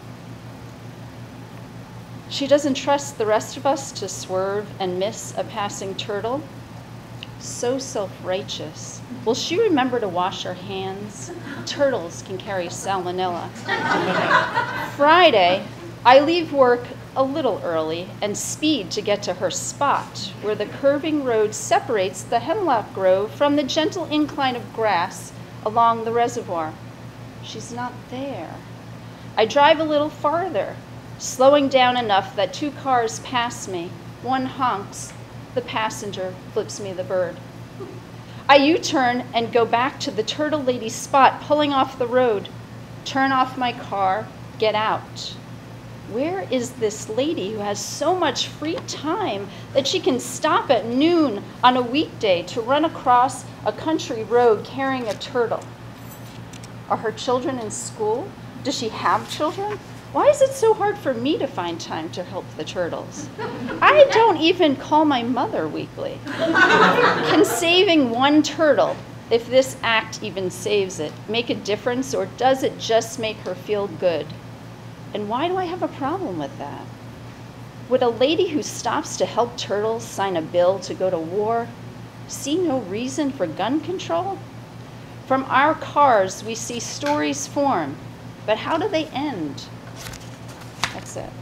She doesn't trust the rest of us to swerve and miss a passing turtle. So self-righteous. Will she remember to wash her hands? Turtles can carry salmonella. Friday, I leave work a little early and speed to get to her spot, where the curving road separates the hemlock grove from the gentle incline of grass along the reservoir. She's not there. I drive a little farther, slowing down enough that two cars pass me. One honks, the passenger flips me the bird. I U-turn and go back to the turtle lady's spot, pulling off the road, turn off my car, get out. Where is this lady who has so much free time that she can stop at noon on a weekday to run across a country road carrying a turtle? Are her children in school? Does she have children? Why is it so hard for me to find time to help the turtles? I don't even call my mother weekly. Can saving one turtle, if this act even saves it, make a difference, or does it just make her feel good? And why do I have a problem with that? Would a lady who stops to help turtles sign a bill to go to war see no reason for gun control? From our cars, we see stories form, but how do they end? That's it.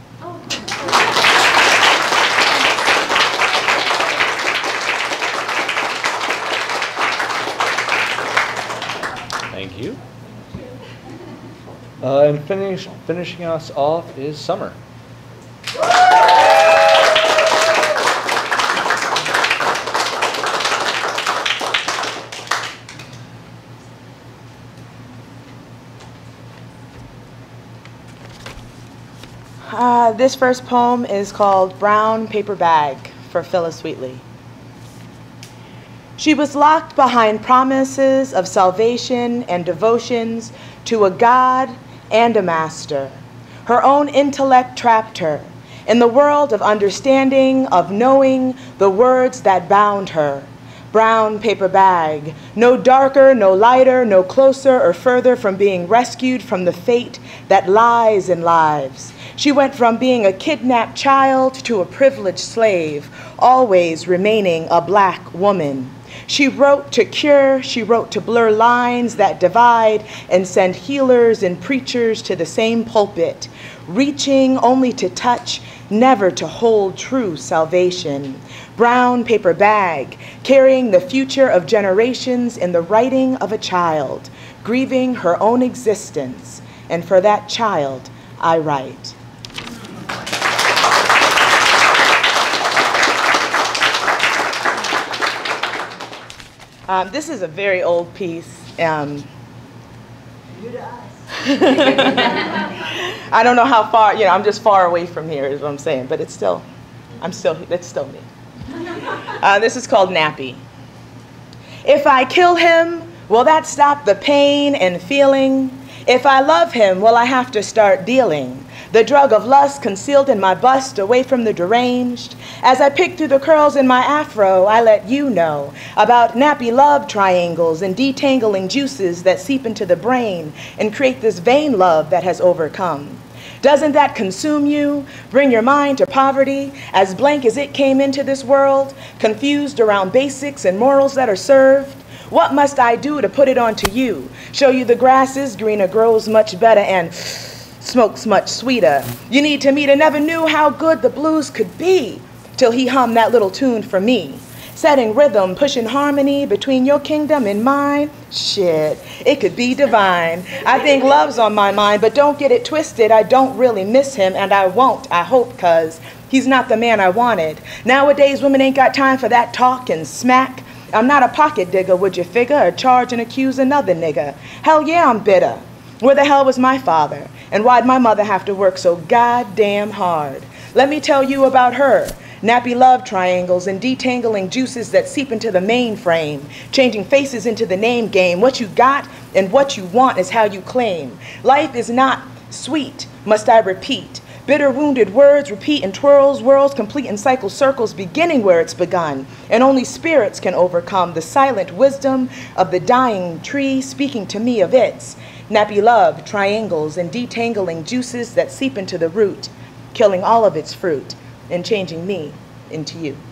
Thank you. Uh, and finish, finishing us off is Summer. Uh, this first poem is called Brown Paper Bag for Phyllis Wheatley. She was locked behind promises of salvation and devotions to a God and a master. Her own intellect trapped her in the world of understanding, of knowing the words that bound her. Brown paper bag, no darker, no lighter, no closer or further from being rescued from the fate that lies in lives. She went from being a kidnapped child to a privileged slave, always remaining a black woman. She wrote to cure, she wrote to blur lines that divide and send healers and preachers to the same pulpit, reaching only to touch, never to hold true salvation. Brown paper bag, carrying the future of generations in the writing of a child, grieving her own existence, and for that child I write. Um, this is a very old piece. Um, I don't know how far, you know, I'm just far away from here is what I'm saying, but it's still, I'm still, it's still me. Uh, this is called Nappy. If I kill him, will that stop the pain and feeling? If I love him, will I have to start dealing the drug of lust concealed in my bust away from the deranged? As I pick through the curls in my afro, I let you know about nappy love triangles and detangling juices that seep into the brain and create this vain love that has overcome. Doesn't that consume you? Bring your mind to poverty, as blank as it came into this world, confused around basics and morals that are served? What must I do to put it onto you? Show you the grass is greener, grows much better, and smokes much sweeter. You need to meet and never knew how good the blues could be. till he hummed that little tune for me. Setting rhythm, pushing harmony between your kingdom and mine. Shit, it could be divine. I think love's on my mind, but don't get it twisted. I don't really miss him, and I won't, I hope, cause he's not the man I wanted. Nowadays, women ain't got time for that talk and smack. I'm not a pocket digger, would you figure, or charge and accuse another nigga? Hell yeah, I'm bitter. Where the hell was my father? And why'd my mother have to work so goddamn hard? Let me tell you about her. Nappy love triangles and detangling juices that seep into the mainframe, changing faces into the name game. What you got and what you want is how you claim. Life is not sweet, must I repeat. Bitter wounded words repeat in twirls, whirls, complete in cycle circles, beginning where it's begun. And only spirits can overcome the silent wisdom of the dying tree speaking to me of its. Nappy love triangles and detangling juices that seep into the root, killing all of its fruit and changing me into you.